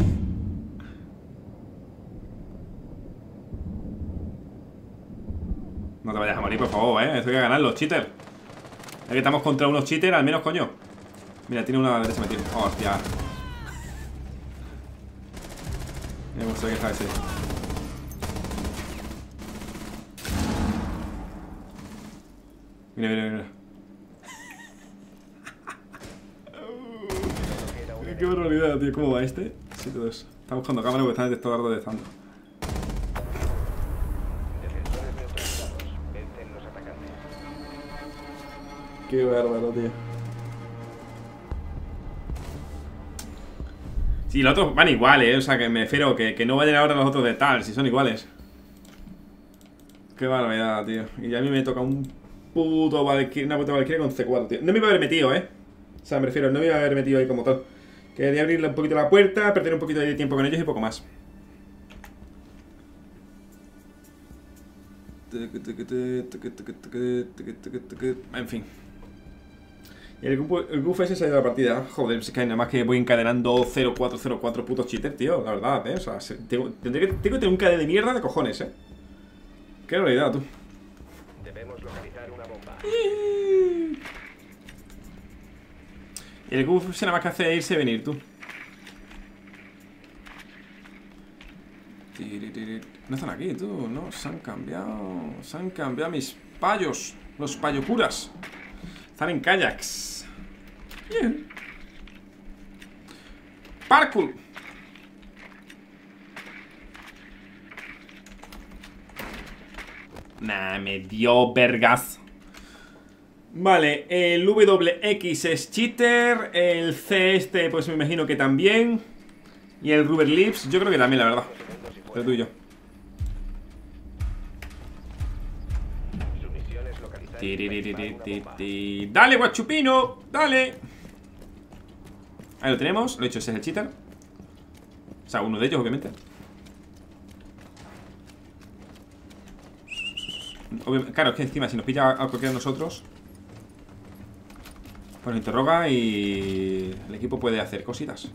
No te vayas a morir, por favor, eh. Esto hay que ganar los cheaters. Ya que estamos contra unos cheaters, al menos, coño. Mira, tiene una derecha metida. Oh, hostia. Mira cómo se ve que está ese. Mira, mira, mira. Qué barbaridad, tío. ¿Cómo va este? Sí, todo eso. Está buscando cámara porque está detectando detectando. Qué bárbaro, tío. Sí, los otros van iguales, ¿eh? O sea, que me refiero que, que no vayan ahora los otros de tal, si son iguales. Qué barbaridad, tío. Y a mí me toca un puto Valkyrie, una puta Valkyrie con C cuatro, tío. No me iba a haber metido, ¿eh? O sea, me refiero, no me iba a haber metido ahí como tal. Quería abrirle un poquito la puerta, perder un poquito de tiempo con ellos y poco más. En fin. El grupo, el grupo ese se ha ido a la partida. Joder, es que nada más que voy encadenando cero cuatro cero cuatro putos cheaters, tío. La verdad, eh. O sea, tengo, tendré que, tengo que tener un cadena de mierda de cojones, eh. Qué realidad, tú. Debemos localizar una bomba. Y el grupo ese nada más que hace irse y venir, tú. No están aquí, tú. No, se han cambiado. Se han cambiado mis payos. Los payocuras. Están en kayaks. Bien. Parkour. Nah, me dio vergas. Vale, el W X es cheater. El C este, pues me imagino que también. Y el Rubber Lips, yo creo que también, la verdad. Pero tú y yo. Dale, guachupino, dale. Ahí lo tenemos, lo he dicho, ese es el cheater. O sea, uno de ellos, obviamente. Obvi Claro, es que encima si nos pilla a cualquiera de nosotros, pues nos interroga y el equipo puede hacer cositas.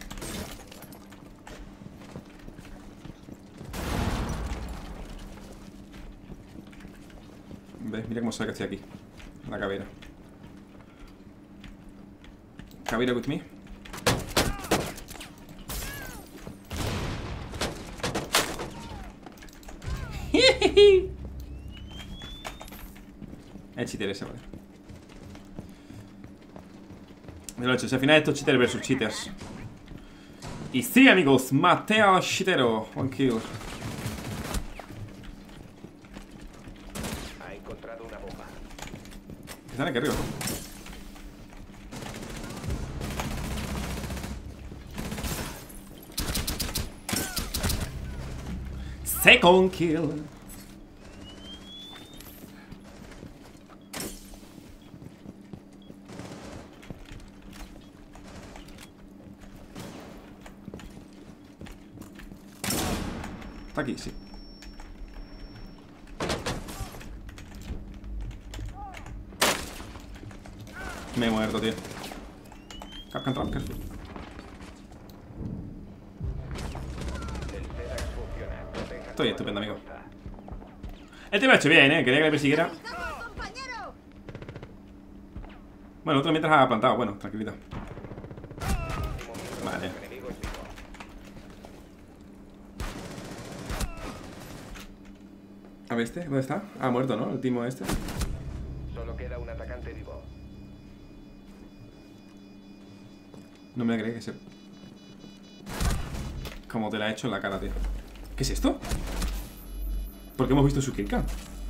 ¿Ves? Mira cómo se ve que estoy aquí. La cabera. Cabera with me. El cheater ese, vale. Me lo he hecho. Si al final esto es cheater versus cheaters. Y sí, amigos, maté a cheatero. One kill. Están aquí arriba. Second kill. Está aquí, sí. Me he muerto, tío. Capcan trap, careful. Estoy estupendo, amigo. El tío lo ha hecho bien, eh. Quería que le persiguiera. Bueno, otro mientras ha plantado. Bueno, tranquilito. Vale. A ver este, ¿dónde está? Ah, muerto, ¿no? El timo este. Solo queda un atacante vivo. No me la creí que se... Como te la he hecho en la cara, tío. ¿Qué es esto? ¿Por qué hemos visto su killcam?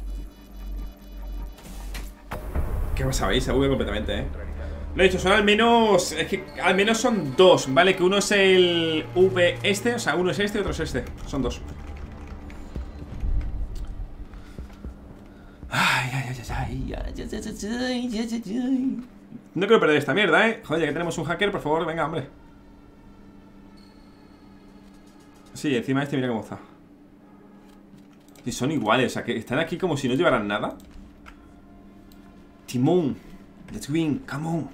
¿Qué pasa? ¿Veis? Se ha bugueado completamente, eh. Lo he dicho, son al menos... Es que al menos son dos, ¿vale? Que uno es el V este, o sea, uno es este y otro es este. Son dos. Ay, ay, ay, ay, ay, ay, ay, ay, ay. No quiero perder esta mierda, eh. Joder, ya que tenemos un hacker, por favor, venga, hombre. Sí, encima este, mira cómo está. Y son iguales, o sea, que están aquí como si no llevaran nada. Timón, let's win, come on.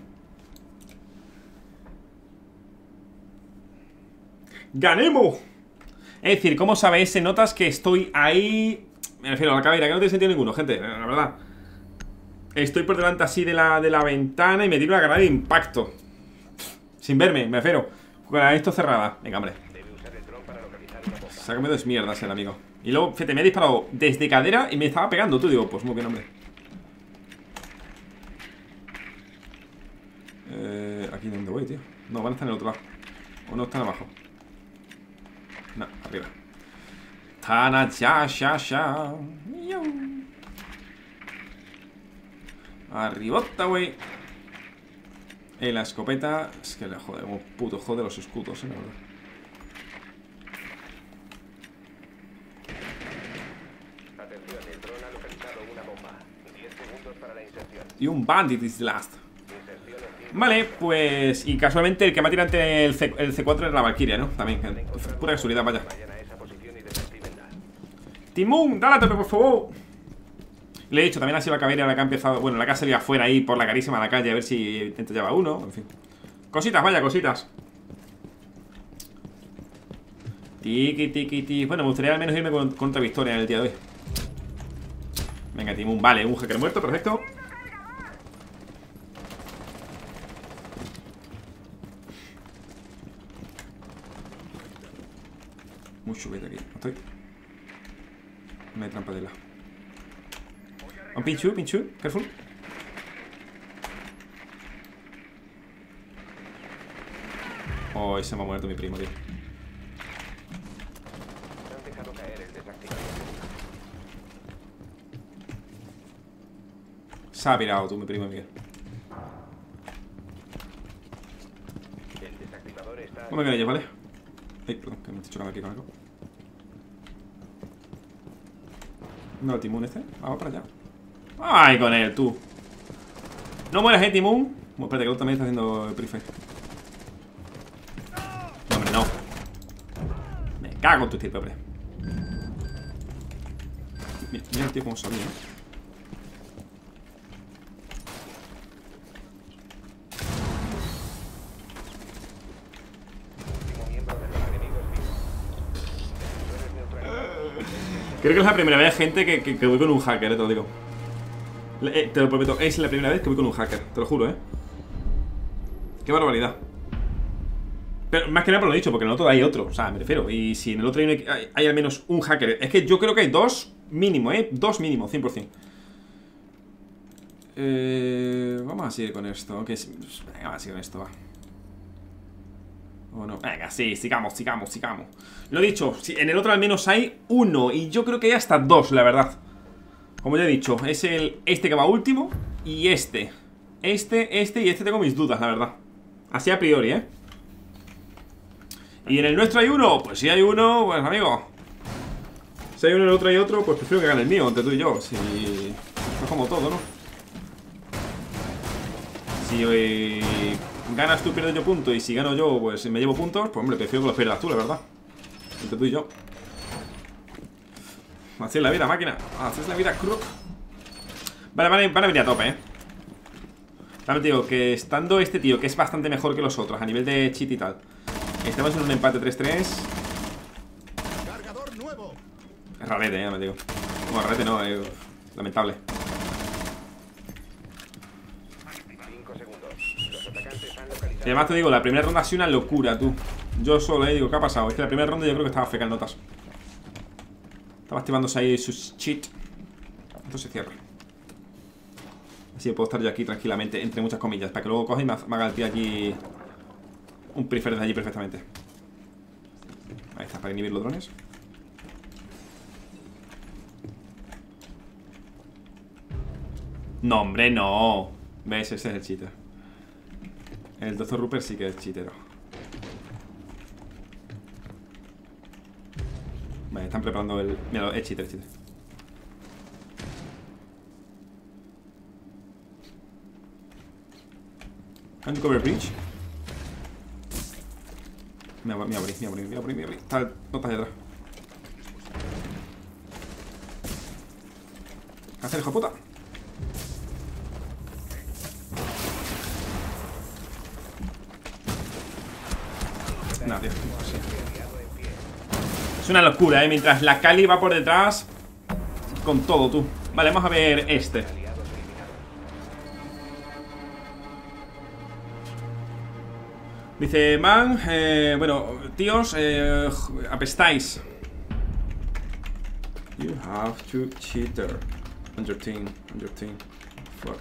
¡Ganemos! Es decir, ¿cómo sabéis? Se notas que estoy ahí. Me refiero a la cabera, que no tiene sentido ninguno, gente, la verdad. Estoy por delante así de la, de la ventana y me tiro una granada de impacto. Sin verme, me refiero. Con la esto cerrada. Venga, hombre. Sácame dos mierdas el amigo. Y luego, fíjate, me ha disparado desde cadera y me estaba pegando. Tú digo, pues muy bien, hombre. Eh, aquí donde voy, tío. No, van a estar en el otro lado. O no están abajo. No, arriba. Tana, ya, ya, ya. Arribota, güey. Eh, la escopeta. Es que le jode, como puto jode los escudos, eh, la verdad. Atención, el dron ha localizado una bomba. diez segundos para la inserción. Y un bandit is the last. Vale, pues... Y casualmente el que me ha tirado ante el, C, el C cuatro es la Valkyria, ¿no? También, pura casualidad, vaya. Timón, dale a tope, por favor. Le he dicho, también ha sido la cabera la que ha empezado. Bueno, la que ha salido afuera ahí por la carísima a la calle. A ver si intenta llevar uno, en fin. Cositas, vaya, cositas. Tiki, tiki, tiki. Bueno, me gustaría al menos irme con, contra victoria en el día de hoy. Venga, Timón, vale, un hacker muerto, perfecto. Mucho vete aquí, no estoy. No hay trampa de la. Un pinchu, pinchu, careful. Oh, se me ha muerto mi primo, tío. Han dejado caer el desactivador. Se ha pirado tú, mi primo, Miguel. El desactivador está... No me queréis, ¿vale? Ay, perdón, que me estoy chocando aquí con algo. No, el Timón este. Vamos para allá. ¡Ay, con él, tú! No mueras, eh, Timón. Bueno, espérate, que el otro también está haciendo el pre-fire. No, hombre, no. Me cago en tu tipo, hombre. Mira, mira el tío cómo sabía, ¿eh? Creo que es la primera vez, gente, que, que, que voy con un hacker, eh, te lo digo. Eh, te lo prometo, es la primera vez que voy con un hacker, te lo juro, eh. Qué barbaridad. Pero más que nada por lo dicho, porque en el otro hay otro, o sea, me refiero. Y si en el otro hay, un, hay, hay al menos un hacker. Es que yo creo que hay dos mínimo, eh. Dos mínimo, cien por cien. Eh, vamos a seguir con esto. Que es, venga, vamos a seguir con esto, va. Bueno, venga, sí, sigamos, sigamos, sigamos. Lo dicho, si en el otro al menos hay uno. Y yo creo que hay hasta dos, la verdad. Como ya he dicho, es el este que va último. Y este Este, este y este tengo mis dudas, la verdad. Así a priori, ¿eh? Y en el nuestro hay uno. Pues si hay uno, pues amigo, si hay uno en el otro hay otro, pues prefiero que gane el mío, entre tú y yo. Si... es como todo, ¿no? Si eh, ganas tú, pierdo yo puntos. Y si gano yo, pues me llevo puntos. Pues hombre, prefiero que los pierdas tú, la verdad. Entre tú y yo. Así es la vida, máquina. Así es la vida, crook. Vale, van a, van a venir a tope, eh. También te digo que estando este tío, que es bastante mejor que los otros a nivel de cheat y tal, estamos en un empate tres tres. Es rarete, ya me digo. Bueno, rarete no, eh, lamentable. Y además te digo, la primera ronda ha sido una locura, tú. Yo solo, eh, digo, ¿qué ha pasado? Es que la primera ronda yo creo que estaba feca en notas. Estaba activándose ahí sus cheat. Esto se cierra. Así que puedo estar yo aquí tranquilamente, entre muchas comillas, para que luego coja y me haga el tío allí un prefer desde allí perfectamente. Ahí está, para inhibir los drones. No, hombre, no. ¿Ves? Ese es el cheater. El doctor Rupert sí que es cheatero. Vale, están preparando el... Mira, es cheater, es cheater. Can you cover bridge? Me voy a abrir, me voy a abrir, me voy a abrir, me voy a abrir. Está, no está allá atrás. ¿Qué haces, hijo puta? Nah, tío. Sí. Es una locura, eh. Mientras la Kali va por detrás con todo, tú. Vale, vamos a ver este. Dice, man, eh, bueno, tíos, eh, apestáis. You have to cheater on your team, on your team. Fuck.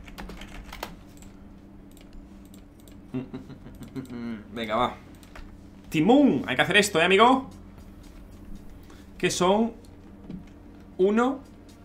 Venga, va. Timón, hay que hacer esto, ¿eh, amigo? Que son uno,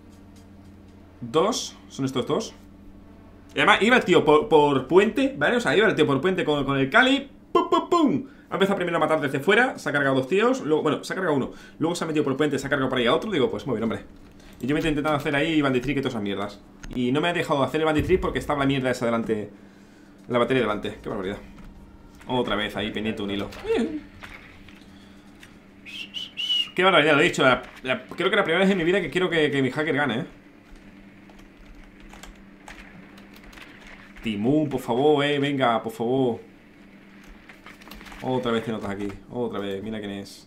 dos, son estos dos. Y además iba el tío por, por puente, ¿vale? O sea, iba el tío por puente con, con el Kali. ¡Pum, pum, pum! Ha empezado primero a matar desde fuera. Se ha cargado dos tíos. Luego, bueno, se ha cargado uno. Luego se ha metido por puente, se ha cargado por ahí a otro. Digo, pues muy bien, hombre. Y yo me he intentado hacer ahí banditrick y todas esas mierdas. Y no me ha dejado hacer el banditrick porque estaba la mierda esa delante. La batería delante. Qué barbaridad. Otra vez ahí pendiente un hilo. Qué barbaridad, lo he dicho. La, la, creo que la primera vez en mi vida que quiero que, que mi hacker gane, ¿eh? Timón, por favor, eh, venga, por favor. Otra vez te notas aquí. Otra vez, mira quién es.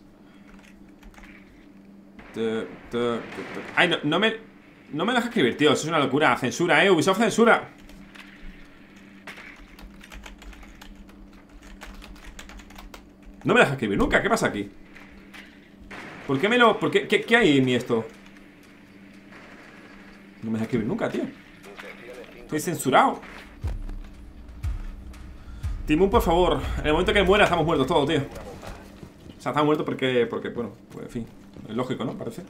Te, te, te, te. Ay, no, no me No me deja escribir, tío, eso es una locura. Censura, eh, Ubisoft censura. No me deja escribir nunca, ¿qué pasa aquí? ¿Por qué me lo...? ¿Por qué, qué, qué hay en mí esto? No me deja escribir nunca, tío. Estoy censurado. Timón, por favor. En el momento que muera estamos muertos todos, tío. O sea, estamos muertos porque... Porque, bueno, pues en fin. Es lógico, ¿no? Parece.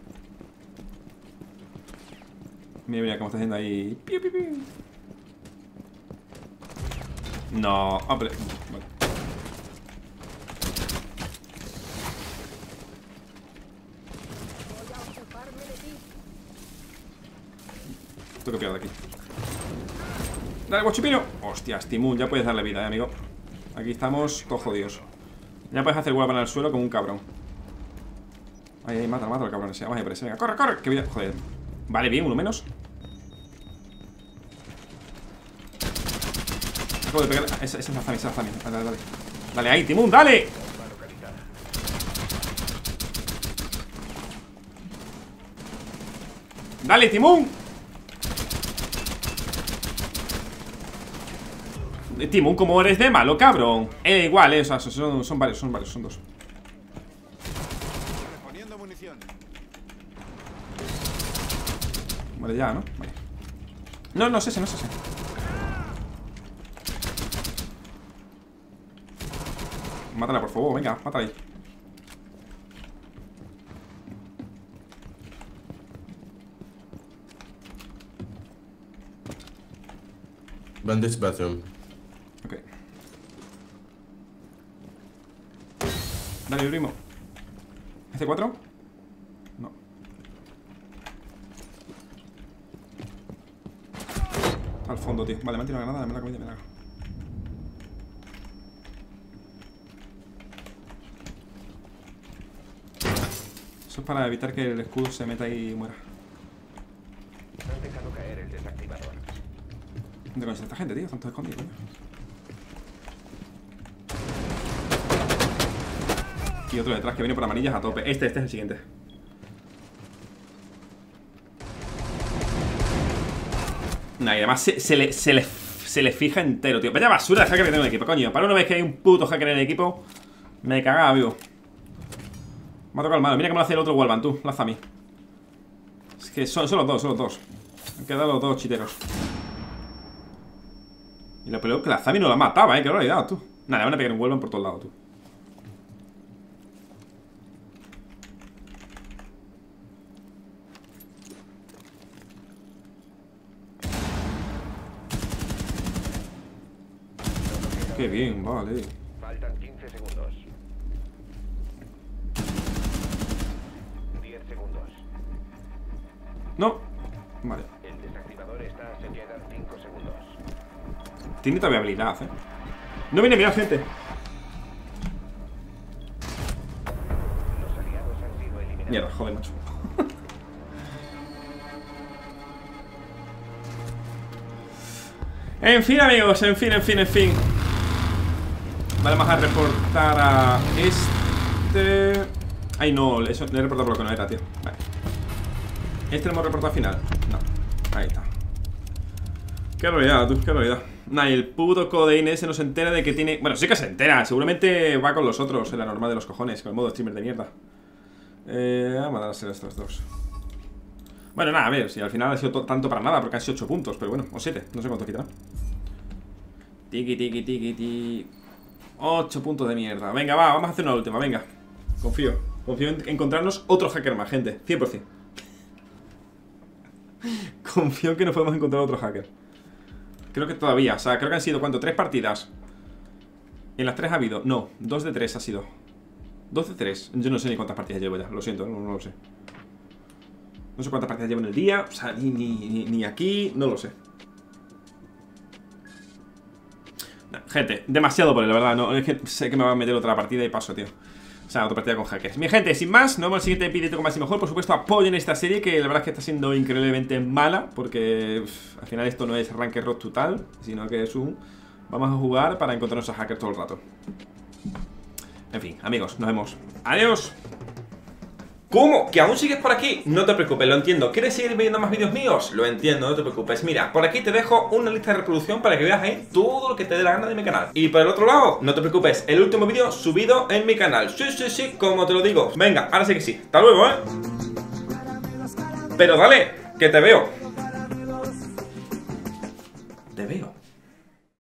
Mira, mira cómo está haciendo ahí. Piu, piu, piu. No, hombre. Vale. Tengo que pillar de aquí. Dale, guachipino. Hostias, Timón, ya puedes darle vida, eh, amigo. Aquí estamos todos jodidos. Ya puedes hacer guapa en el suelo como un cabrón. Ahí, ahí, mata, mata al cabrón ese. Vamos a por ese, venga, corre, corre. Qué vida, joder. Vale, bien, uno menos. Acabo de pegar. Esa, esa es la Zami, esa es la Zami. Dale, dale, dale. Dale ahí, Timón, dale. Dale, Timón. Timón, como eres de malo, cabrón. Eh, igual, eh, o sea, son, son varios, son varios, son dos. Vale, ya, ¿no? Vale. No, no es ese, no es ese. Mátala, por favor, venga, mátala ahí. Bandits bathroom. Ok. Dale, primo. ¿C cuatro? No. Al fondo, tío. Vale, me han tirado una granada, me la comida, me la. Eso es para evitar que el escudo se meta y muera. Han dejado caer el desactivador. ¿Dónde coño está esta gente, tío? Están todos escondidos, coño. Y otro detrás que viene por amarillas a tope. Este, este es el siguiente. Nah, y además se, se, le, se, le, se le fija entero, tío. Vaya basura de hacker que tengo en el equipo, coño. Para una vez que hay un puto hacker en el equipo, me cagaba vivo. Me ha tocado el malo. Mira cómo lo hace el otro Walvan, tú. Lanza a mí. Es que son, son los dos, son los dos. Han quedado los dos chiteros. Y lo peor que la Zami no la mataba, eh. Que realidad, tú. Nada, le van a pegar un Walvan por todos lados, tú. Qué bien, vale. Faltan quince segundos. diez segundos. No. Vale. El desactivador está, se quedan cinco segundos. Tiene todavía habilidad, eh. No viene a mirar, gente. Los aliados han sido eliminados. Mierda, joder, macho. En fin, amigos, en fin, en fin, en fin. Vale, vamos a reportar a este. Ay, no, eso le he reportado por lo que no era, tío. Vale. ¿Este lo hemos reportado al final? No. Ahí está. Qué realidad, tú, qué realidad. Nah, y el puto Codeine ese no se entera de que tiene... Bueno, sí que se entera. Seguramente va con los otros en la normal de los cojones, con el modo streamer de mierda. Eh, vamos a darse a estos dos. Bueno, nada, a ver, si al final ha sido tanto para nada, porque han sido ocho puntos, pero bueno, o siete, no sé cuánto quitará. Tiki, tiki, tiki, tiki. ocho puntos de mierda. Venga, va, vamos a hacer una última, venga. Confío, confío en encontrarnos otro hacker más, gente, cien por cien. Confío en que nos podemos encontrar otro hacker. Creo que todavía, o sea, creo que han sido, ¿cuánto? ¿Tres partidas? En las tres ha habido, no, dos de tres ha sido. Dos de tres, yo no sé ni cuántas partidas llevo ya, lo siento, no, no lo sé. No sé cuántas partidas llevo en el día, o sea, ni, ni, ni, ni aquí, no lo sé. No, gente, demasiado por él, la verdad, no, es que sé que me va a meter otra partida y paso, tío. O sea, otra partida con hackers. Mi gente, sin más, nos vemos en el siguiente vídeo con más y mejor. Por supuesto, apoyen esta serie, que la verdad es que está siendo increíblemente mala, porque uf, al final esto no es Ranked Rock total, sino que es un... Vamos a jugar para encontrarnos a hackers todo el rato. En fin, amigos, nos vemos. ¡Adiós! ¿Cómo? ¿Que aún sigues por aquí? No te preocupes, lo entiendo. ¿Quieres seguir viendo más vídeos míos? Lo entiendo, no te preocupes. Mira, por aquí te dejo una lista de reproducción para que veas ahí todo lo que te dé la gana de mi canal. Y por el otro lado, no te preocupes, el último vídeo subido en mi canal. Sí, sí, sí, como te lo digo. Venga, ahora sí que sí. Hasta luego, ¿eh? Pero dale, que te veo. Te veo.